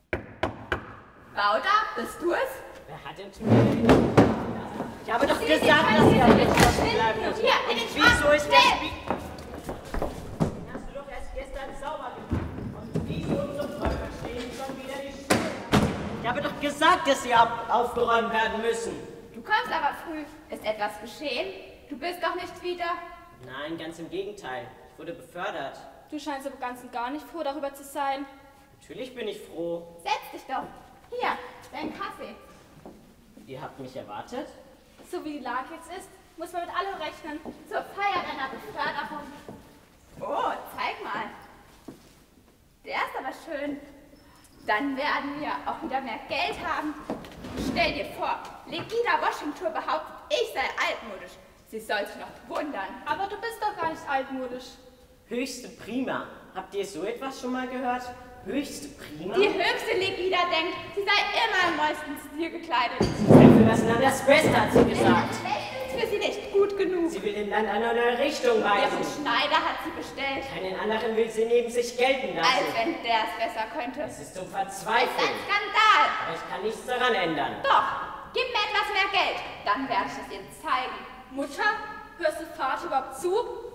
Bauda, bist du es? Wer hat denn zu mir? Ich habe doch gesagt, dass ihr am Bettkasten bleiben müsst. Hier, in den Wieso ist der Spiegel? Den hast du doch erst gestern sauber gemacht. Und wieso zum Teufel stehen schon wieder die Schuhe? Ich habe doch gesagt, dass sie aufgeräumt werden müssen. Du kommst aber früh. Ist etwas geschehen? Du bist doch nicht wieder... Nein, ganz im Gegenteil. Ich wurde befördert. Du scheinst aber ganz und gar nicht froh, darüber zu sein. Natürlich bin ich froh. Setz dich doch. Hier, dein Kaffee. Ihr habt mich erwartet? So wie die Lage jetzt ist, muss man mit allem rechnen. Zur Feier deiner Beförderung. Oh, zeig mal. Der ist aber schön. Dann werden wir auch wieder mehr Geld haben. Stell dir vor, Legida Washington behauptet, ich sei altmodisch. Sie soll sich noch wundern. Aber du bist doch gar nicht altmodisch. Höchste Prima. Habt ihr so etwas schon mal gehört? Höchste Prima? Die höchste Legida denkt, sie sei immer im neuesten Stil gekleidet. Sie sei für das Land das Beste, hat sie gesagt. Das ist für sie nicht gut genug. Sie will dem Land eine neue Richtung weisen. Ihren Schneider hat sie bestellt. Keinen anderen will sie neben sich gelten lassen. Als wenn der es besser könnte. Es ist zum Das ist Verzweifeln. ein Skandal. Aber ich kann nichts daran ändern. Doch, gib mir etwas mehr Geld, dann werde ich es ihr zeigen. Mutter, hörst du Vater überhaupt zu?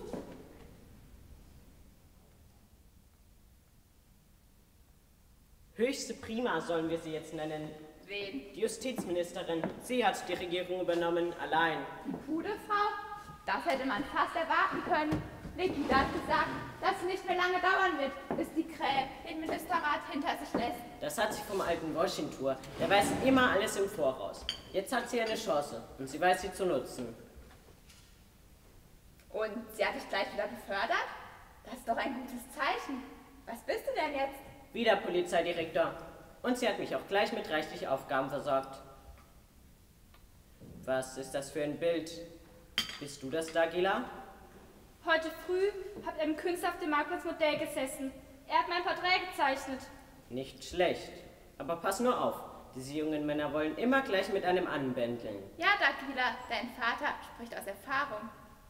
Höchste Prima sollen wir sie jetzt nennen. Wen? Die Justizministerin. Sie hat die Regierung übernommen, allein. Die Pudelfrau? Das hätte man fast erwarten können. Legida hat gesagt, dass es nicht mehr lange dauern wird, bis die Krähe den Ministerrat hinter sich lässt. Das hat sie vom alten Washington. Der weiß immer alles im Voraus. Jetzt hat sie eine Chance und sie weiß sie zu nutzen. Und sie hat dich gleich wieder befördert? Das ist doch ein gutes Zeichen. Was bist du denn jetzt? Wieder Polizeidirektor. Und sie hat mich auch gleich mit reichlich Aufgaben versorgt. Was ist das für ein Bild? Bist du das, Dagila? Heute früh hat ein Künstler auf dem Marktplatz Modell gesessen. Er hat mein Porträt gezeichnet. Nicht schlecht. Aber pass nur auf. Diese jungen Männer wollen immer gleich mit einem anbändeln. Ja, Dagila, dein Vater spricht aus Erfahrung.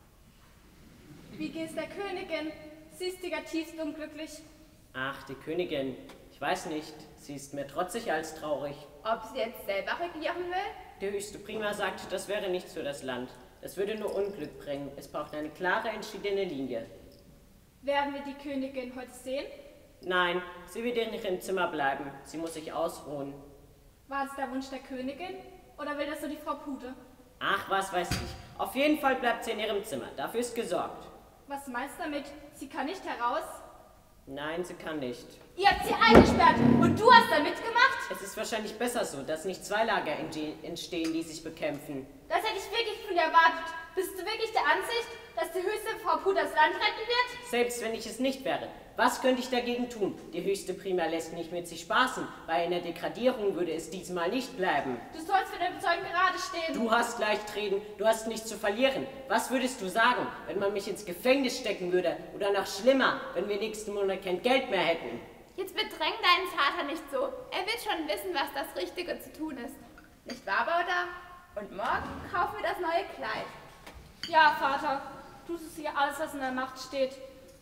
Wie geht's der Königin? Sie ist negativ unglücklich. Ach, die Königin. Ich weiß nicht. Sie ist mehr trotzig als traurig. Ob sie jetzt selber regieren will? Der höchste Prima sagt, das wäre nichts für das Land. Das würde nur Unglück bringen. Es braucht eine klare, entschiedene Linie. Werden wir die Königin heute sehen? Nein, sie wird in ihrem Zimmer bleiben. Sie muss sich ausruhen. War es der Wunsch der Königin oder will das so die Frau Pute? Ach, was weiß ich. Auf jeden Fall bleibt sie in ihrem Zimmer. Dafür ist gesorgt. Was meinst du damit? Sie kann nicht heraus? Nein, sie kann nicht. Ihr habt sie eingesperrt und du hast da mitgemacht? Es ist wahrscheinlich besser so, dass nicht zwei Lager entstehen, die sich bekämpfen. Das hätte ich wirklich von dir erwartet. Bist du wirklich der Ansicht, dass die höchste Frau Pute das Land retten wird? Selbst wenn ich es nicht wäre. Was könnte ich dagegen tun? Die höchste Prima lässt nicht mit sich spaßen. Bei einer Degradierung würde es diesmal nicht bleiben. Du sollst für deine Zeugen gerade stehen. Du hast leicht reden, du hast nichts zu verlieren. Was würdest du sagen, wenn man mich ins Gefängnis stecken würde? Oder noch schlimmer, wenn wir nächsten Monat kein Geld mehr hätten? Jetzt bedräng deinen Vater nicht so. Er wird schon wissen, was das Richtige zu tun ist. Nicht wahr, Bauder? Und morgen kaufen wir das neue Kleid. Ja, Vater. Tust du hier alles, was in der Macht steht.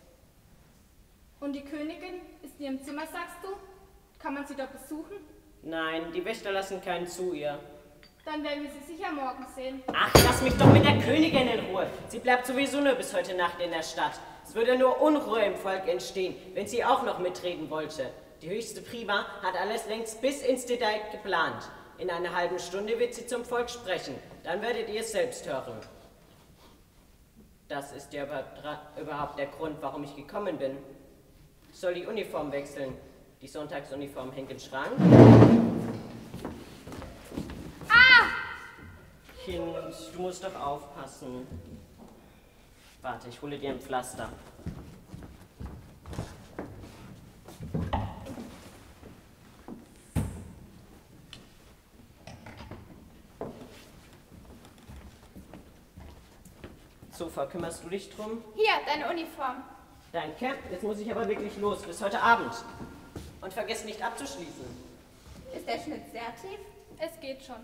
Und die Königin ist in ihrem Zimmer, sagst du? Kann man sie dort besuchen? Nein, die Wächter lassen keinen zu ihr. Dann werden wir sie sicher morgen sehen. Ach, lass mich doch mit der Königin in Ruhe. Sie bleibt sowieso nur bis heute Nacht in der Stadt. Es würde nur Unruhe im Volk entstehen, wenn sie auch noch mitreden wollte. Die höchste Prima hat alles längst bis ins Detail geplant. In einer halben Stunde wird sie zum Volk sprechen. Dann werdet ihr es selbst hören. Das ist ja überhaupt der Grund, warum ich gekommen bin. Ich soll die Uniform wechseln. Die Sonntagsuniform hängt im Schrank. Ah! Kind, du musst doch aufpassen. Warte, ich hole dir ein Pflaster. So, verkümmerst du dich drum? Hier, deine Uniform. Danke, jetzt muss ich aber wirklich los, bis heute Abend. Und vergiss nicht abzuschließen. Ist der Schnitt sehr tief? Es geht schon.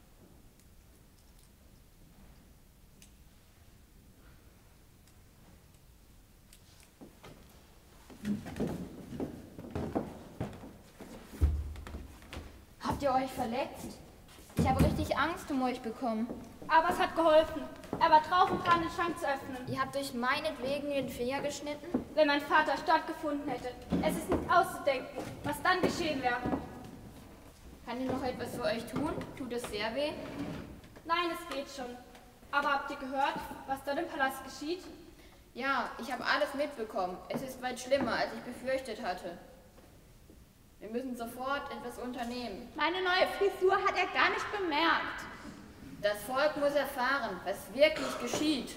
Habt ihr euch verletzt? Ich habe richtig Angst um euch bekommen. Aber es hat geholfen. Er war drauf und dran, den Schrank zu öffnen. Ihr habt euch meinetwegen den Finger geschnitten? Wenn mein Vater stattgefunden hätte. Es ist nicht auszudenken, was dann geschehen wäre. Kann ich noch etwas für euch tun? Tut es sehr weh? Nein, es geht schon. Aber habt ihr gehört, was dort im Palast geschieht? Ja, ich habe alles mitbekommen. Es ist weit schlimmer, als ich befürchtet hatte. Wir müssen sofort etwas unternehmen. Meine neue Frisur hat er gar nicht bemerkt. Das Volk muss erfahren, was wirklich geschieht.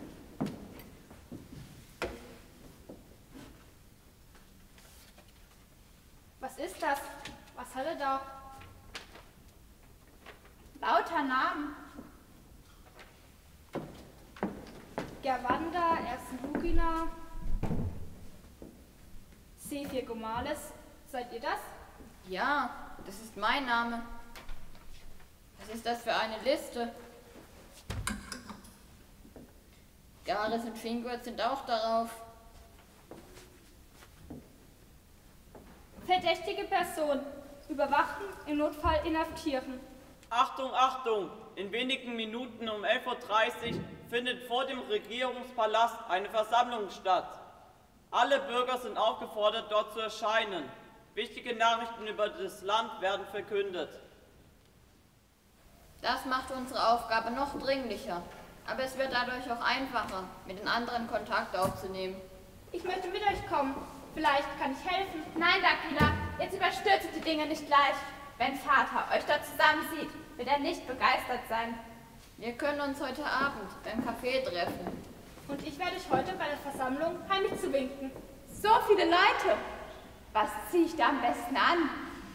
Was ist das? Was hat er da? Lauter Namen. Gerwanda, Ersten Lugina, Zephyr Gomales, seid ihr das? Ja, das ist mein Name. Was ist das für eine Liste? Garis und Fingurt sind auch darauf. Verdächtige Person. Überwachen, im Notfall inhaftieren. Achtung, Achtung! In wenigen Minuten um elf Uhr dreißig findet vor dem Regierungspalast eine Versammlung statt. Alle Bürger sind aufgefordert, dort zu erscheinen. Wichtige Nachrichten über das Land werden verkündet. Das macht unsere Aufgabe noch dringlicher. Aber es wird dadurch auch einfacher, mit den anderen Kontakt aufzunehmen. Ich möchte mit euch kommen. Vielleicht kann ich helfen. Nein, Dakila, jetzt überstürzt die Dinge nicht gleich. Wenn Vater euch dort zusammen sieht, wird er nicht begeistert sein. Wir können uns heute Abend beim Café treffen. Und ich werde euch heute bei der Versammlung heimlich zuwinken. So viele Leute. Was ziehe ich da am besten an?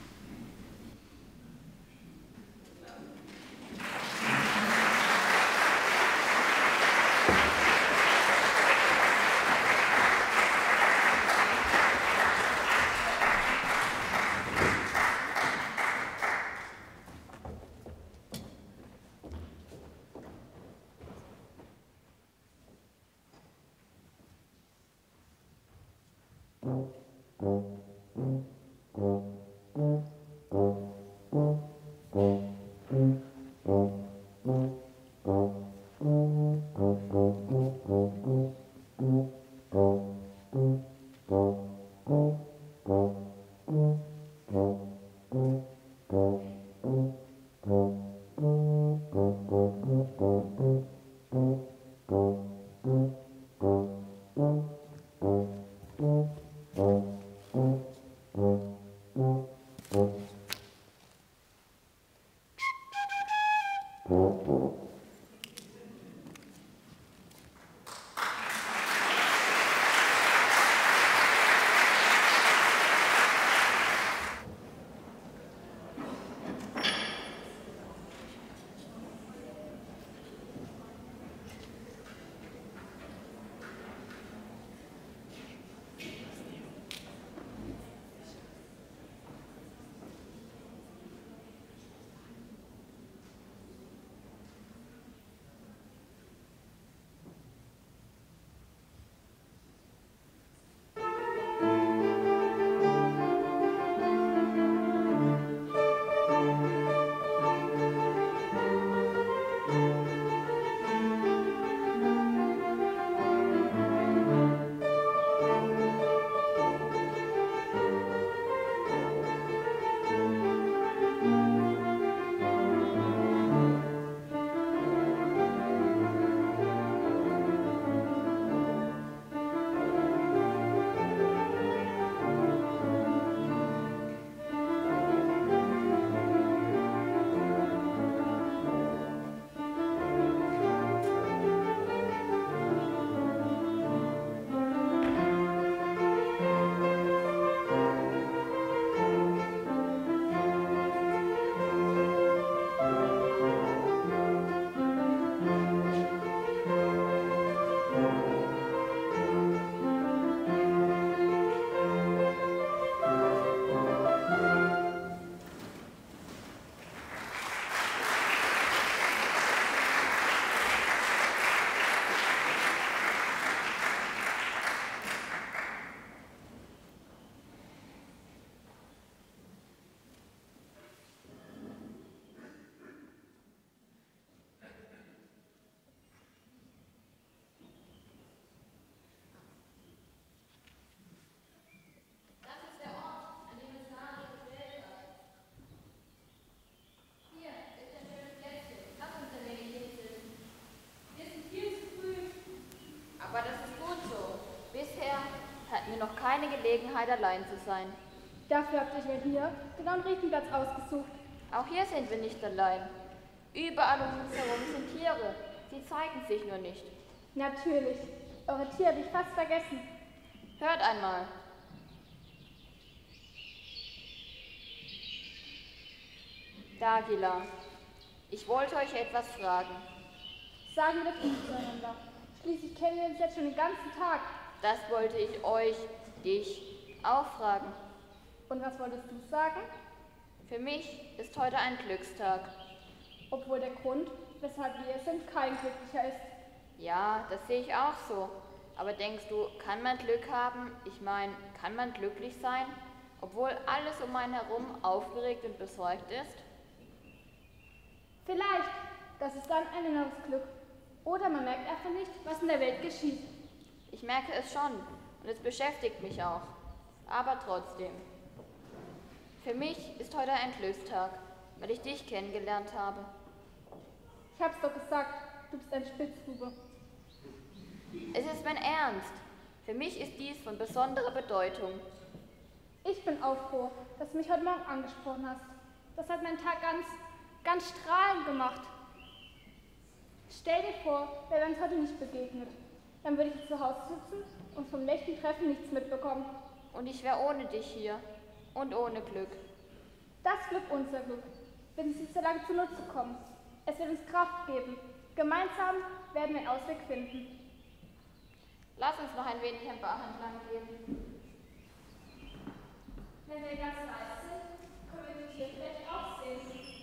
noch keine Gelegenheit, allein zu sein. Dafür habt ihr mir hier den Henrikenplatz ausgesucht. Auch hier sind wir nicht allein. Überall um uns herum sind Tiere. Sie zeigen sich nur nicht. Natürlich. Eure Tiere habe ich fast vergessen. Hört einmal. Dagila, ich wollte euch etwas fragen. Sagen wir das nicht zueinander. Schließlich kennen wir uns jetzt schon den ganzen Tag. Das wollte ich euch, dich auch fragen. Und was wolltest du sagen? Für mich ist heute ein Glückstag. Obwohl der Grund, weshalb wir hier sind, kein glücklicher ist. Ja, das sehe ich auch so. Aber denkst du, kann man Glück haben? Ich meine, kann man glücklich sein, obwohl alles um einen herum aufgeregt und besorgt ist? Vielleicht. Das ist dann ein inneres Glück. Oder man merkt einfach nicht, was in der Welt geschieht. Ich merke es schon und es beschäftigt mich auch. Aber trotzdem. Für mich ist heute ein Glückstag, weil ich dich kennengelernt habe. Ich hab's doch gesagt, du bist ein Spitzbube. Es ist mein Ernst. Für mich ist dies von besonderer Bedeutung. Ich bin auch froh, dass du mich heute Morgen angesprochen hast. Das hat meinen Tag ganz, ganz strahlend gemacht. Stell dir vor, wir wären uns heute nicht begegnet. Dann würde ich zu Hause sitzen und vom nächsten Treffen nichts mitbekommen. Und ich wäre ohne dich hier und ohne Glück. Das Glück, unser Glück, wird uns nicht so lange zunutze kommen. Es wird uns Kraft geben. Gemeinsam werden wir einen Ausweg finden. Lass uns noch ein wenig am Bach entlang gehen. Wenn wir ganz leise sind, können wir die Tür vielleicht auch sehen.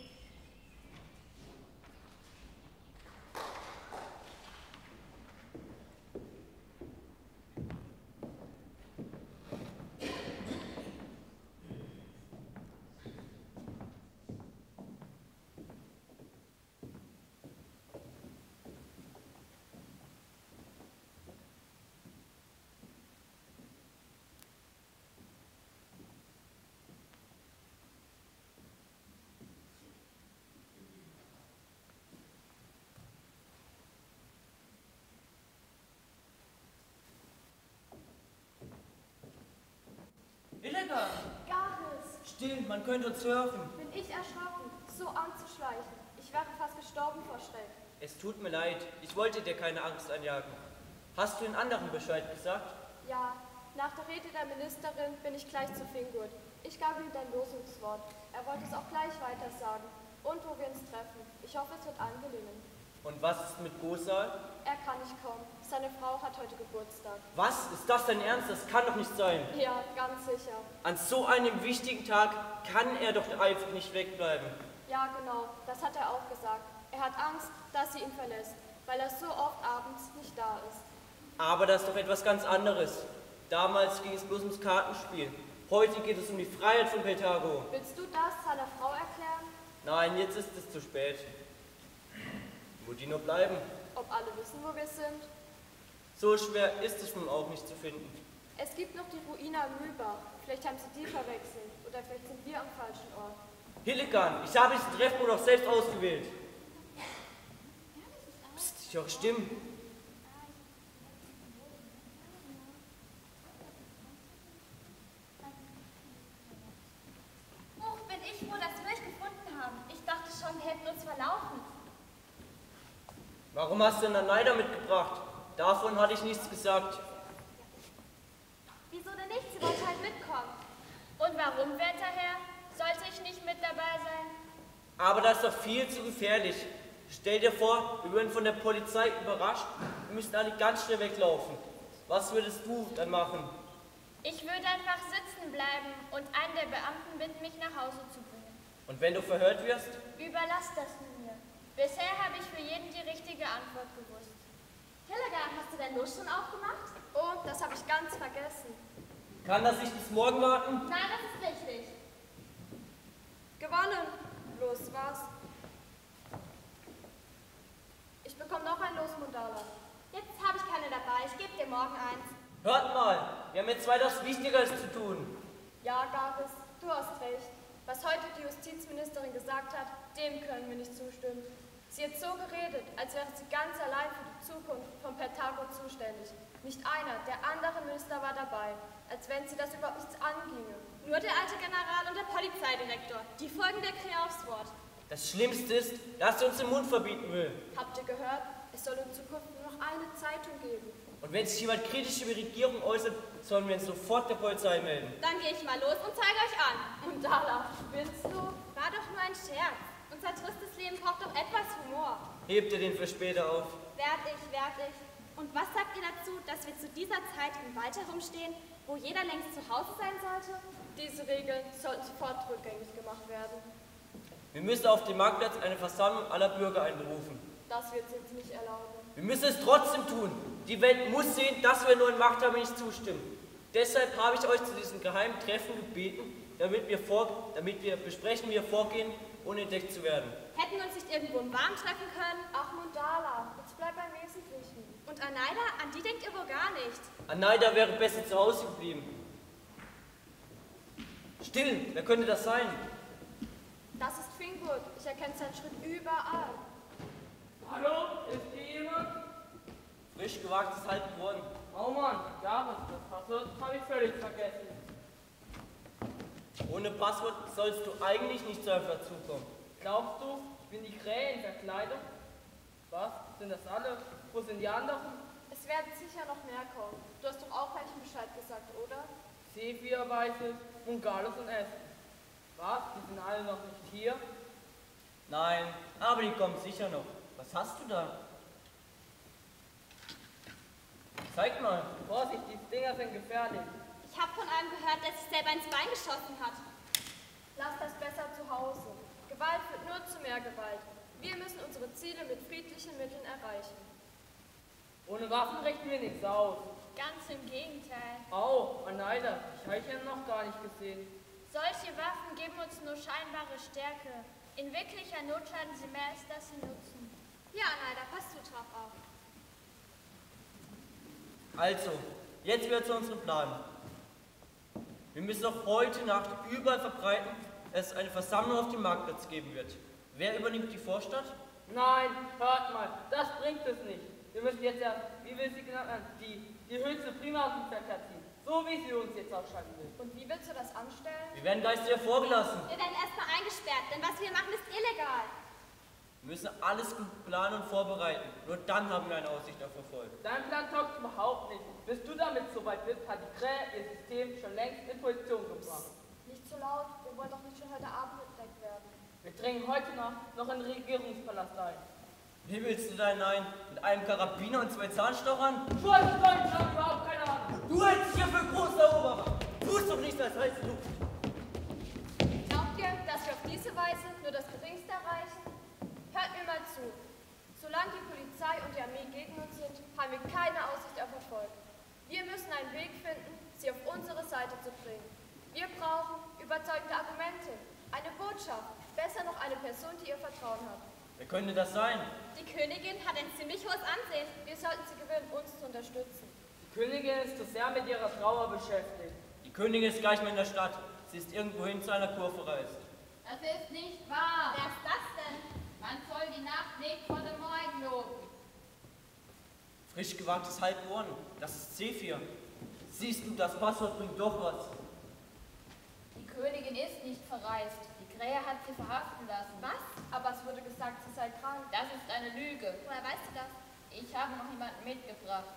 Illegal! Garis! Still, man könnte uns hören. Bin ich erschrocken, so anzuschleichen. Ich wäre fast gestorben vor Schreck. Es tut mir leid, ich wollte dir keine Angst einjagen. Hast du den anderen Bescheid gesagt? Ja, nach der Rede der Ministerin bin ich gleich zu Fingurt. Ich gab ihm dein Losungswort. Er wollte es auch gleich weiter sagen. Und wo wir uns treffen. Ich hoffe, es wird allen gelingen. Und was ist mit Gosal? Er kann nicht kommen. Seine Frau hat heute Geburtstag. Was? Ist das dein Ernst? Das kann doch nicht sein. Ja, ganz sicher. An so einem wichtigen Tag kann er doch einfach nicht wegbleiben. Ja, genau. Das hat er auch gesagt. Er hat Angst, dass sie ihn verlässt, weil er so oft abends nicht da ist. Aber das ist doch etwas ganz anderes. Damals ging es bloß ums Kartenspiel. Heute geht es um die Freiheit von Peltago. Willst du das seiner Frau erklären? Nein, jetzt ist es zu spät. Wo die nur bleiben. Ob alle wissen, wo wir sind? So schwer ist es nun auch nicht zu finden. Es gibt noch die Ruine am Mühlbach. Vielleicht haben sie die verwechselt. Oder vielleicht sind wir am falschen Ort. Hillegan, ich habe diesen Treffpunkt doch selbst ausgewählt. Psst, ich höre Stimmen. Huch, bin ich froh, dass wir euch gefunden haben. Ich dachte schon, wir hätten uns verlaufen. Warum hast du denn einen Neider mitgebracht? Davon hatte ich nichts gesagt. Wieso denn nicht? Sie wollte halt mitkommen. Und warum, werter Herr? Sollte ich nicht mit dabei sein? Aber das ist doch viel zu gefährlich. Stell dir vor, wir würden von der Polizei überrascht. Wir müssten alle ganz schnell weglaufen. Was würdest du dann machen? Ich würde einfach sitzen bleiben und einen der Beamten bitten, mich nach Hause zu bringen. Und wenn du verhört wirst? Überlass das mir. Bisher habe ich für jeden die richtige Antwort gewusst. Hillegan, hast du dein Los schon aufgemacht? Oh, das habe ich ganz vergessen. Kann das nicht bis morgen warten? Nein, das ist richtig. Gewonnen. Los, was? Ich bekomme noch ein Los, Mundala. Jetzt habe ich keine dabei. Ich gebe dir morgen eins. Hört mal, wir haben jetzt weitaus Wichtigeres zu tun. Ja, Garis, du hast recht. Was heute die Justizministerin gesagt hat, dem können wir nicht zustimmen. Sie hat so geredet, als wäre sie ganz allein für die Zukunft von Peltago zuständig. Nicht einer der anderen Minister war dabei, als wenn sie das überhaupt nichts anginge. Nur der alte General und der Polizeidirektor, die folgen der Krähe aufs Wort. Das Schlimmste ist, dass sie uns den Mund verbieten will. Habt ihr gehört? Es soll in Zukunft nur noch eine Zeitung geben. Und wenn sich jemand kritisch über die Regierung äußert, sollen wir uns sofort der Polizei melden. Dann gehe ich mal los und zeige euch an. Mundala, spinnst du? War doch nur ein Scherz. Unser tristes Leben braucht doch etwas Humor. Hebt ihr den für später auf? Werd ich, werd ich. Und was sagt ihr dazu, dass wir zu dieser Zeit im Wald herumstehen, wo jeder längst zu Hause sein sollte? Diese Regeln sollten sofort rückgängig gemacht werden. Wir müssen auf dem Marktplatz eine Versammlung aller Bürger einberufen. Das wird sie uns nicht erlauben. Wir müssen es trotzdem tun. Die Welt muss sehen, dass wir neuen Machthabern nicht zustimmen. Deshalb habe ich euch zu diesem geheimen Treffen gebeten, damit wir, vor, damit wir besprechen, wie wir vorgehen, ohne entdeckt zu werden. Hätten wir uns nicht irgendwo im Warmen treffen können? Ach, Mundala, jetzt bleib beim Wesentlichen. Und Anaida, an die denkt ihr wohl gar nicht. Anaida wäre besser zu Hause geblieben. Still, wer könnte das sein? Das ist Fingurt. Ich erkenne seinen Schritt überall. Hallo, ist hier jemand? Frisch gewagtes Halten worden. Oh Mann, Jahres, das Passwort habe ich völlig vergessen. Ohne Passwort sollst du eigentlich nicht zur Öffner zukommen. Glaubst du, ich bin die Krähe in Verkleidung? Was? Sind das alle? Wo sind die anderen? Es werden sicher noch mehr kommen. Du hast doch auch welchen Bescheid gesagt, oder? Sephir weiß es, Mungalus und Essen. Was? Die sind alle noch nicht hier? Nein, aber die kommen sicher noch. Was hast du da? Zeig mal. Vorsicht, die Dinger sind gefährlich. Ich habe von einem gehört, der sich selber ins Bein geschossen hat. Lass das besser zu Hause. Gewalt führt nur zu mehr Gewalt. Wir müssen unsere Ziele mit friedlichen Mitteln erreichen. Ohne Waffen richten wir nichts aus. Ganz im Gegenteil. Au, Anaida, ich habe ihn noch gar nicht gesehen. Solche Waffen geben uns nur scheinbare Stärke. In wirklicher Not schaden sie mehr, als dass sie nutzen. Ja, Anaida, passt du drauf auf. Also, jetzt wieder zu unserem Plan. Wir müssen noch heute Nacht überall verbreiten, dass es eine Versammlung auf dem Marktplatz geben wird. Wer übernimmt die Vorstadt? Nein, hört mal, das bringt es nicht. Wir müssen jetzt erst, wie wir sie genannt haben, die, die höchste Prima aus dem Verkehr ziehen. So wie sie uns jetzt ausschalten will. Und wie willst du das anstellen? Wir werden geistig vorgelassen. Wir werden erstmal eingesperrt, denn was wir machen, ist illegal. Wir müssen alles gut planen und vorbereiten. Nur dann haben wir eine Aussicht auf Erfolg. Dein Plan taugt überhaupt nicht. Bis du damit so weit bist, hat die Krähe ihr System schon längst in Position gebracht. Nicht zu laut, wir wollen doch nicht schon heute Abend entdeckt werden. Wir dringen heute Nacht noch in den Regierungspalast ein. Wie willst du da hinein? Mit einem Karabiner und zwei Zahnstochern? Schwarz Deutsch, ich habe überhaupt keine Ahnung. Du hältst dich ja für groß Eroberer. Tust doch nicht, als heißt du. Glaubt ihr, dass wir auf diese Weise nur das Geringste erreichen? Hört mir mal zu. Solange die Polizei und die Armee gegen uns sind, haben wir keine Aussicht auf Erfolg. Wir müssen einen Weg finden, sie auf unsere Seite zu bringen. Wir brauchen überzeugende Argumente, eine Botschaft, besser noch eine Person, die ihr Vertrauen hat. Wer könnte das sein? Die Königin hat ein ziemlich hohes Ansehen. Wir sollten sie gewinnen, uns zu unterstützen. Die Königin ist zu sehr mit ihrer Trauer beschäftigt. Die Königin ist gleich mal in der Stadt. Sie ist irgendwohin zu einer Kur verreist. Das ist nicht wahr. Wer ist das denn? Man soll die Nacht nicht vor dem Morgen loben. Frisch gewagtes Halbohren. Das ist Sephir. Siehst du, das Passwort bringt doch was. Die Königin ist nicht verreist. Die Krähe hat sie verhaften lassen. Was? Aber es wurde gesagt, sie sei krank. Das ist eine Lüge. Woher weißt du das? Ich habe noch jemanden mitgebracht.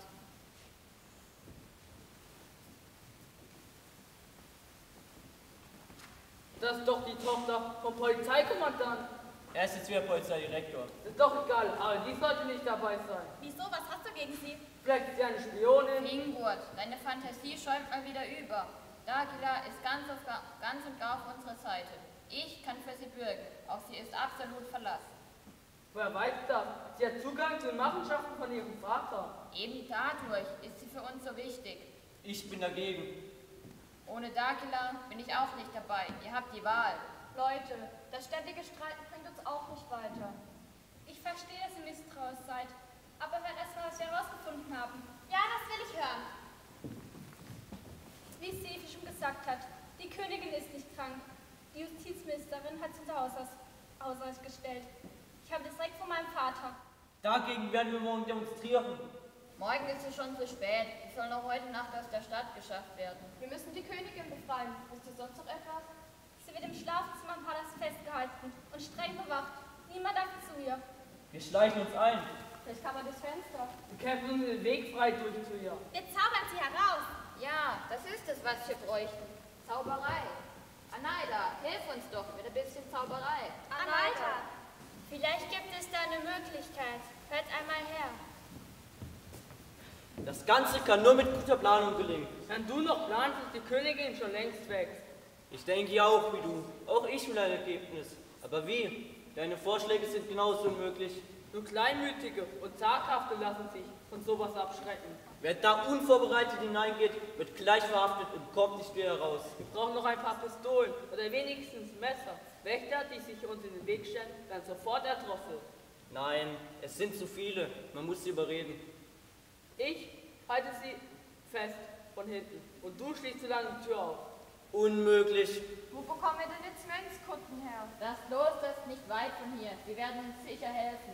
Das ist doch die Tochter vom Polizeikommandant. Er ist jetzt wieder Polizeidirektor. Ist doch egal, aber die sollte nicht dabei sein. Wieso? Was hast du gegen sie? Vielleicht ist sie eine Spionin. Ingurt, deine Fantasie schäumt mal wieder über. Dagila ist ganz, auf, ganz und gar auf unserer Seite. Ich kann für sie bürgen, auch sie ist absolut verlassen. Woher weiß das? Sie hat Zugang zu den Machenschaften von ihrem Vater. Eben dadurch ist sie für uns so wichtig. Ich bin dagegen. Ohne Dagila bin ich auch nicht dabei. Ihr habt die Wahl. Leute, das ständige Streiten bringt uns auch nicht weiter. Ich verstehe, dass ihr misstrauisch seid. Aber hört erst mal, was wir herausgefunden haben. Ja, das will ich hören. Wie Sefi schon gesagt hat, die Königin ist nicht krank. Die Justizministerin hat sie unter Haushaus Haushaus gestellt. Ich habe das direkt von meinem Vater. Dagegen werden wir morgen demonstrieren. Morgen ist es schon zu spät. Sie soll noch heute Nacht aus der Stadt geschafft werden. Wir müssen die Königin befreien. Wisst ihr sonst noch etwas? Sie wird im Schlafzimmer im Palast festgehalten und streng bewacht. Niemand darf zu ihr. Wir schleichen uns ein. Vielleicht kann man durchs Fenster. Wir kämpfen uns den Weg frei durch zu ihr. Wir zaubern sie heraus. Ja, das ist es, was wir bräuchten. Zauberei. Anaida, hilf uns doch mit ein bisschen Zauberei. Anaida, vielleicht gibt es da eine Möglichkeit. Hört einmal her. Das Ganze kann nur mit guter Planung gelingen. Wenn du noch planst, ist die Königin schon längst weg. Ich denke ja auch wie du. Auch ich will ein Ergebnis. Aber wie? Deine Vorschläge sind genauso unmöglich. Nur Kleinmütige und Zaghafte lassen sich von sowas abschrecken. Wer da unvorbereitet hineingeht, wird gleich verhaftet und kommt nicht wieder heraus. Wir brauchen noch ein paar Pistolen oder wenigstens Messer. Wächter, die sich uns in den Weg stellen, werden sofort erdrosselt. Nein, es sind zu viele. Man muss sie überreden. Ich halte sie fest von hinten und du schließt so lange die Tür auf. Unmöglich. Wo bekommen wir denn jetzt Mönchskunden her? Das Kloster ist nicht weit von hier. Wir werden uns sicher helfen.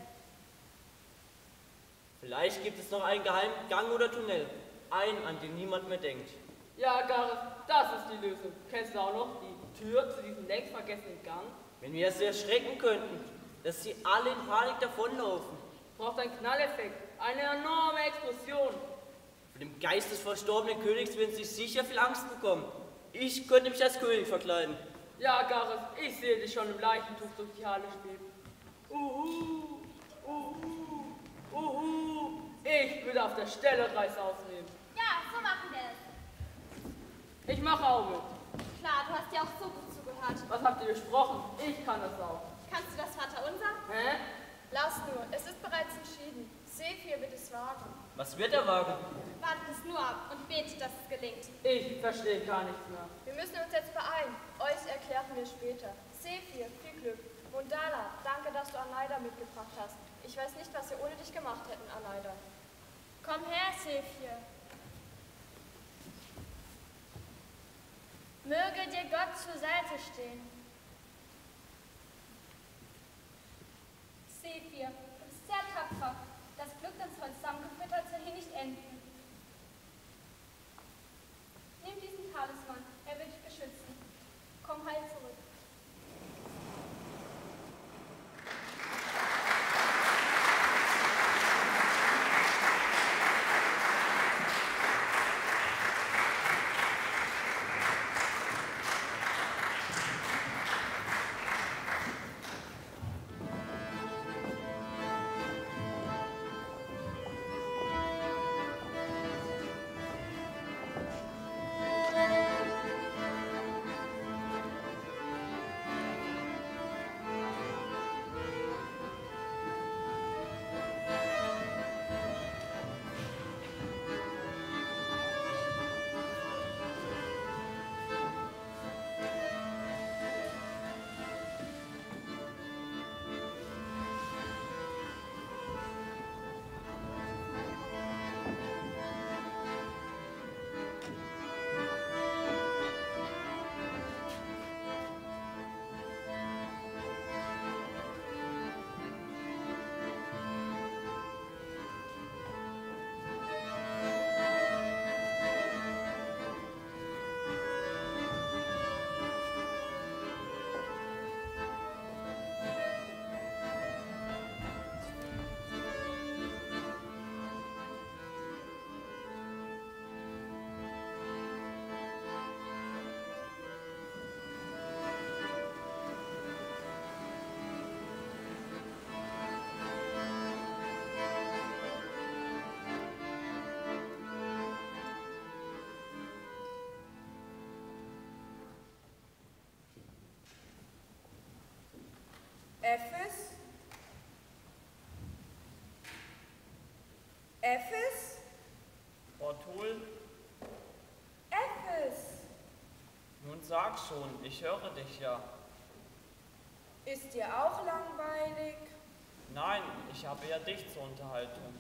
Vielleicht gibt es noch einen geheimen Gang oder Tunnel. Einen, an den niemand mehr denkt. Ja, Gareth, das ist die Lösung. Kennst du auch noch die Tür zu diesem längst vergessenen Gang? Wenn wir es erschrecken könnten, dass sie alle in Panik davonlaufen. Braucht einen Knalleffekt, eine enorme Explosion. Von dem Geist des verstorbenen Königs werden sie sicher viel Angst bekommen. Ich könnte mich als König verkleiden. Ja, Gareth, ich sehe dich schon im Leichentuch durch die Halle schweben. Uhu, uhu, uhu. Ich würde auf der Stelle Reißaus nehmen. Ja, so machen wir es. Ich mache auch mit. Klar, du hast ja auch so gut zugehört. Was habt ihr besprochen? Ich kann das auch. Kannst du das Vaterunser? Hä? Lass nur, es ist bereits entschieden. Sephir wird es wagen. Was wird er wagen? Wartet es nur ab und betet, dass es gelingt. Ich verstehe gar nichts mehr. Wir müssen uns jetzt beeilen. Euch erklären wir später. Sephir, viel Glück. Mundala, danke, dass du Anaida mitgebracht hast. Ich weiß nicht, was wir ohne dich gemacht hätten, Anaida. Komm her, Sephir. Möge dir Gott zur Seite stehen. Sephir, du bist sehr tapfer. Das Glück, das uns zusammengeführt hat, soll hier nicht enden. Nimm diesen Talisman, er wird dich beschützen. Komm heil zurück. Ephis? Ephis? Ortul, Ephis? nun sag schon, ich höre dich ja. Ist dir auch langweilig? Nein, ich habe ja dich zur Unterhaltung.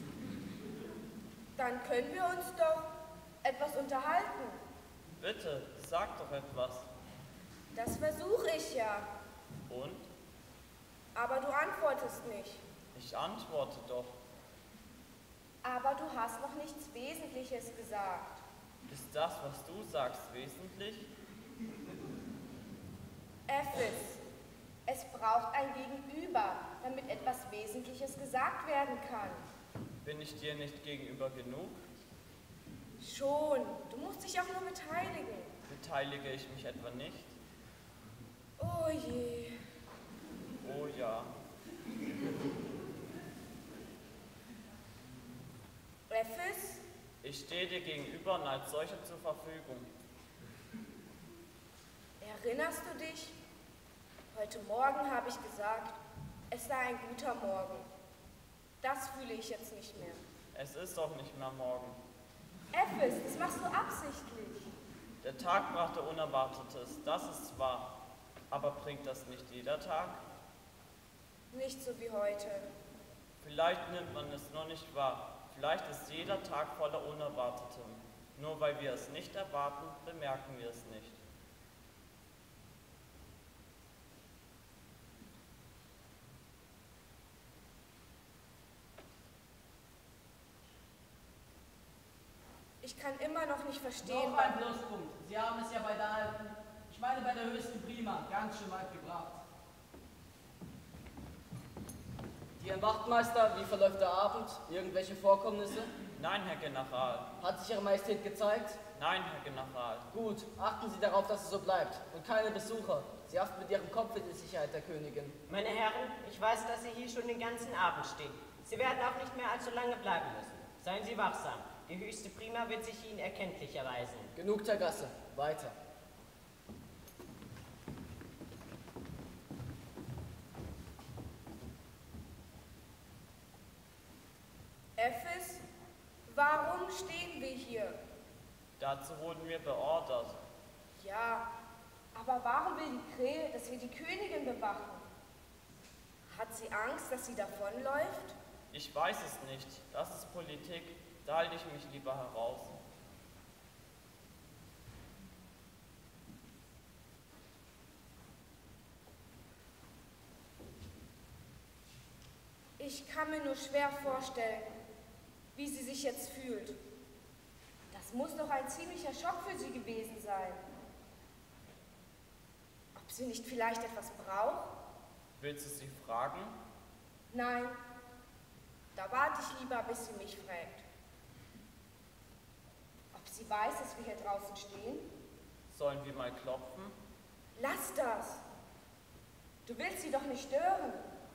Dann können wir uns doch etwas unterhalten. Bitte, sag doch etwas. Das versuche ich ja. Und? Aber du antwortest nicht. Ich antworte doch. Aber du hast noch nichts Wesentliches gesagt. Ist das, was du sagst, wesentlich? Ephis, es braucht ein Gegenüber, damit etwas Wesentliches gesagt werden kann. Bin ich dir nicht gegenüber genug? Schon, du musst dich auch nur beteiligen. Beteilige ich mich etwa nicht? Oh je. Oh ja. Ephis? Ich stehe dir gegenüber und als solcher zur Verfügung. Erinnerst du dich? Heute Morgen habe ich gesagt, es sei ein guter Morgen. Das fühle ich jetzt nicht mehr. Es ist doch nicht mehr morgen. Effes, das machst du absichtlich. Der Tag brachte Unerwartetes, das ist wahr. Aber bringt das nicht jeder Tag? Nicht so wie heute. Vielleicht nimmt man es nur nicht wahr. Vielleicht ist jeder Tag voller Unerwartetem. Nur weil wir es nicht erwarten, bemerken wir es nicht. Ich kann immer noch nicht verstehen... Noch ein Pluspunkt. Sie haben es ja bei der alten, ich meine bei der höchsten Prima, ganz schön weit gebracht. Die Herr Wachtmeister, wie verläuft der Abend? Irgendwelche Vorkommnisse? Nein, Herr General. Hat sich Ihre Majestät gezeigt? Nein, Herr General. Gut, achten Sie darauf, dass es so bleibt. Und keine Besucher. Sie haften mit Ihrem Kopf für die Sicherheit der Königin. Meine Herren, ich weiß, dass Sie hier schon den ganzen Abend stehen. Sie werden auch nicht mehr allzu lange bleiben müssen. Seien Sie wachsam. Die höchste Prima wird sich Ihnen erkenntlich erweisen. Genug der Gasse. Weiter. Effes, warum stehen wir hier? Dazu wurden wir beordert. Ja, aber warum will die Krähe, dass wir die Königin bewachen? Hat sie Angst, dass sie davonläuft? Ich weiß es nicht. Das ist Politik. Da halte ich mich lieber heraus. Ich kann mir nur schwer vorstellen, wie sie sich jetzt fühlt. Das muss doch ein ziemlicher Schock für sie gewesen sein. Ob sie nicht vielleicht etwas braucht? Willst du sie fragen? Nein, da warte ich lieber, bis sie mich fragt. Ob sie weiß, dass wir hier draußen stehen? Sollen wir mal klopfen? Lass das! Du willst sie doch nicht stören.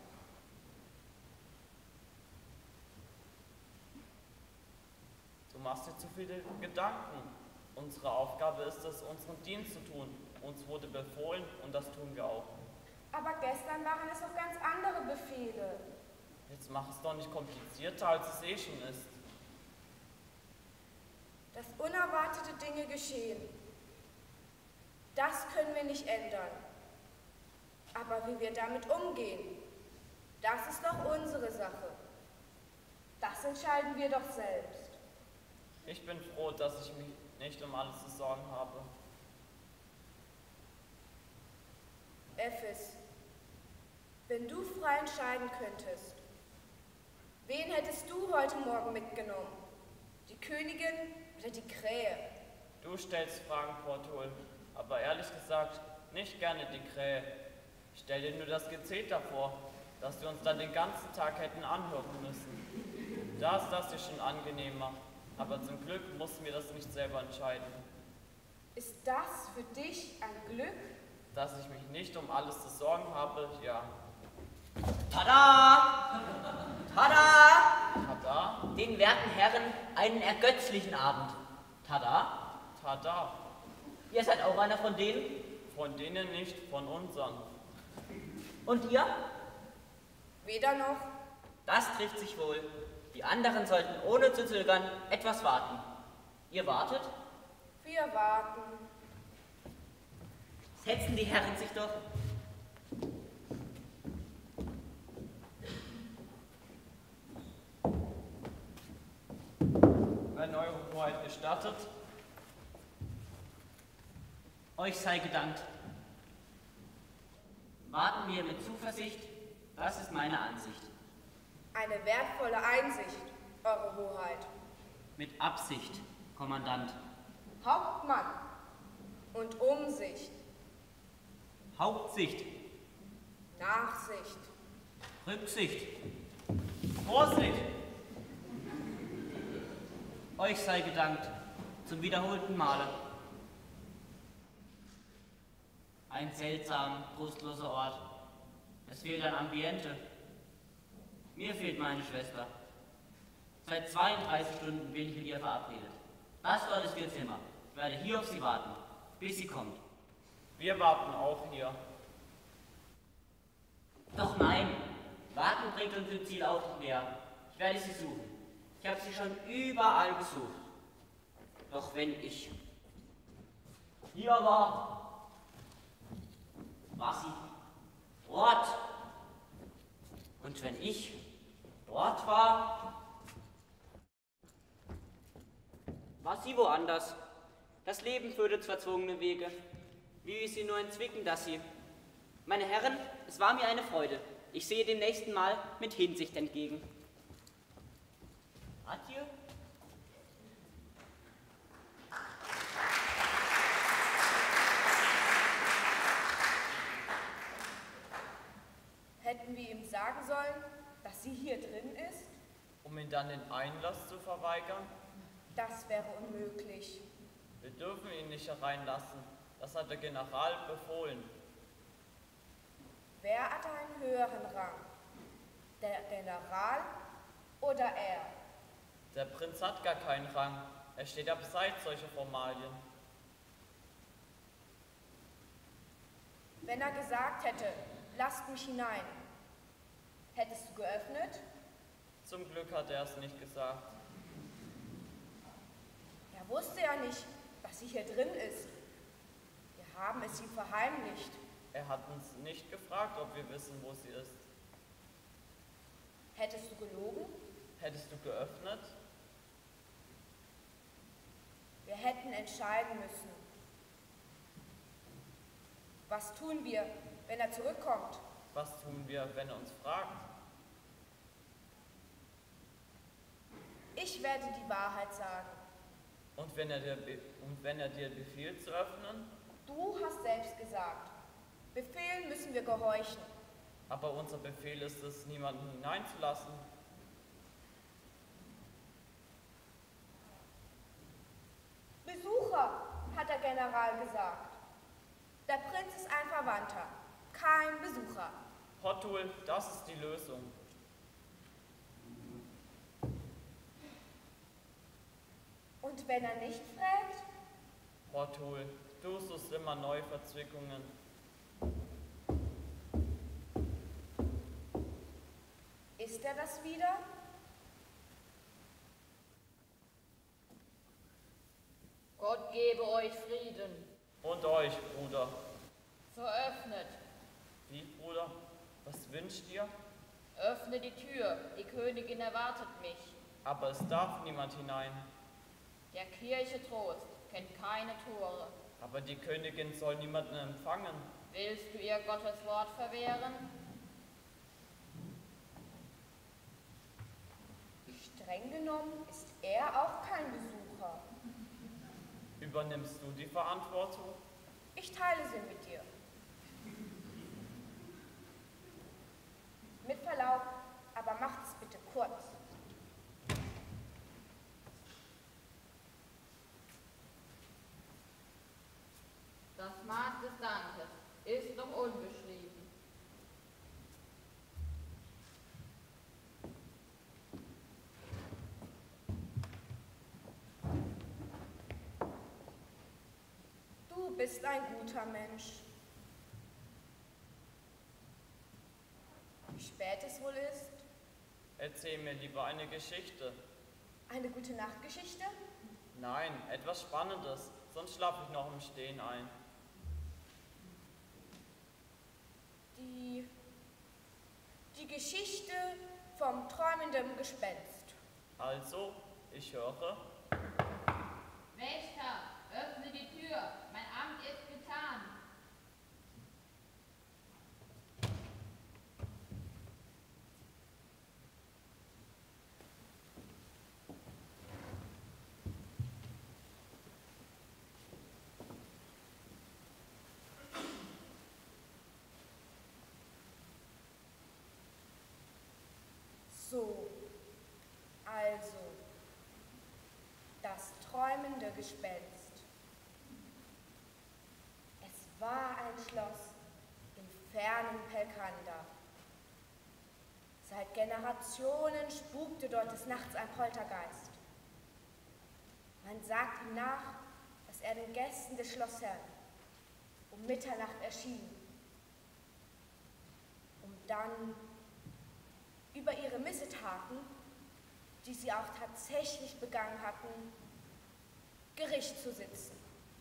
Du machst dir zu viele Gedanken. Unsere Aufgabe ist es, unseren Dienst zu tun. Uns wurde befohlen und das tun wir auch. Aber gestern waren es noch ganz andere Befehle. Jetzt mach es doch nicht komplizierter, als es eh schon ist. Dass unerwartete Dinge geschehen, das können wir nicht ändern. Aber wie wir damit umgehen, das ist doch unsere Sache. Das entscheiden wir doch selbst. Ich bin froh, dass ich mich nicht um alles zu sorgen habe. Effes, wenn du frei entscheiden könntest, wen hättest du heute Morgen mitgenommen? Die Königin oder die Krähe? Du stellst Fragen, Portul, aber ehrlich gesagt nicht gerne die Krähe. Stell dir nur das Gezeter vor, dass wir uns dann den ganzen Tag hätten anhören müssen. Da ist das dir schon angenehm macht, aber zum Glück mussten wir das nicht selber entscheiden. Ist das für dich ein Glück? Dass ich mich nicht um alles zu sorgen habe, ja. Tada! Tada! Tada? Den werten Herren einen ergötzlichen Abend. Tada? Tada. Ihr seid auch einer von denen? Von denen nicht, von unseren. Und ihr? Weder noch. Das trifft sich wohl. Die anderen sollten ohne zu zögern etwas warten. Ihr wartet? Wir warten. Setzen die Herren sich doch. Wenn eure Hoheit gestattet. Euch sei gedankt. Warten wir mit Zuversicht, das ist meine Ansicht. Eine wertvolle Einsicht, Eure Hoheit. Mit Absicht, Kommandant. Hauptmann und Umsicht. Hauptsicht. Nachsicht. Rücksicht. Vorsicht. Euch sei gedankt, zum wiederholten Male. Ein seltsam, trostloser Ort. Es fehlt ein Ambiente. Mir fehlt meine Schwester. Seit zweiunddreißig Stunden bin ich mit ihr verabredet. Das dort ist ihr Zimmer. Ich werde hier auf sie warten, bis sie kommt. Wir warten auch hier. Doch nein, warten bringt uns dem Ziel auch nicht näher. Ich werde sie suchen. Ich habe sie schon überall gesucht. Doch wenn ich hier war, war sie dort. Und wenn ich dort war, war sie woanders. Das Leben führte verzwungene Wege. Wie wir sie nur entzwicken, dass sie... Meine Herren, es war mir eine Freude. Ich sehe dem nächsten Mal mit Hinsicht entgegen. Adieu. Hätten wir ihm sagen sollen, dass sie hier drin ist? Um ihm dann den Einlass zu verweigern? Das wäre unmöglich. Wir dürfen ihn nicht hereinlassen. Das hat der General befohlen. Wer hat einen höheren Rang? Der General oder er? Der Prinz hat gar keinen Rang. Er steht abseits solcher Formalien. Wenn er gesagt hätte, lasst mich hinein, hättest du geöffnet? Zum Glück hat er es nicht gesagt. Er wusste ja nicht, dass sie hier drin ist. Wir haben es ihm verheimlicht. Er hat uns nicht gefragt, ob wir wissen, wo sie ist. Hättest du gelogen? Hättest du geöffnet? Wir hätten entscheiden müssen. Was tun wir, wenn er zurückkommt? Was tun wir, wenn er uns fragt? Ich werde die Wahrheit sagen. Und wenn er dir, und wenn er dir befiehlt zu öffnen? Du hast selbst gesagt, Befehlen müssen wir gehorchen. Aber unser Befehl ist es, niemanden hineinzulassen. Besucher, hat der General gesagt. Der Prinz ist ein Verwandter, kein Besucher. Hottul, das ist die Lösung. Und wenn er nicht fragt? Hottul, du suchst immer neue Verzwickungen. Ist er das wieder? Gott gebe euch Frieden. Und euch, Bruder. So öffnet. Wie, Bruder? Was wünscht ihr? Öffne die Tür, die Königin erwartet mich. Aber es darf niemand hinein. Der Kirche Trost kennt keine Tore. Aber die Königin soll niemanden empfangen. Willst du ihr Gottes Wort verwehren? Streng genommen ist er auch kein Besucher. Übernimmst du die Verantwortung? Ich teile sie mit dir. Mit Verlaub, aber macht es bitte kurz. Das Maß des Dankes ist noch unbeschrieben. Du bist ein guter Mensch. Wie spät es wohl ist? Erzähl mir lieber eine Geschichte. Eine gute Nachtgeschichte? Nein, etwas Spannendes, sonst schlafe ich noch im Stehen ein. Die, die Geschichte vom träumenden Gespenst. Also, ich höre. Wächter, öffne die Tür, mein Amt ist getan. So, also, das träumende Gespenst. Es war ein Schloss im fernen Pelkanda. Seit Seit Generationen spukte dort des Nachts ein Poltergeist. Man sagt ihm nach, dass er den Gästen des Schlossherrn um Mitternacht erschien, um dann über ihre Missetaten, die sie auch tatsächlich begangen hatten, Gericht zu sitzen.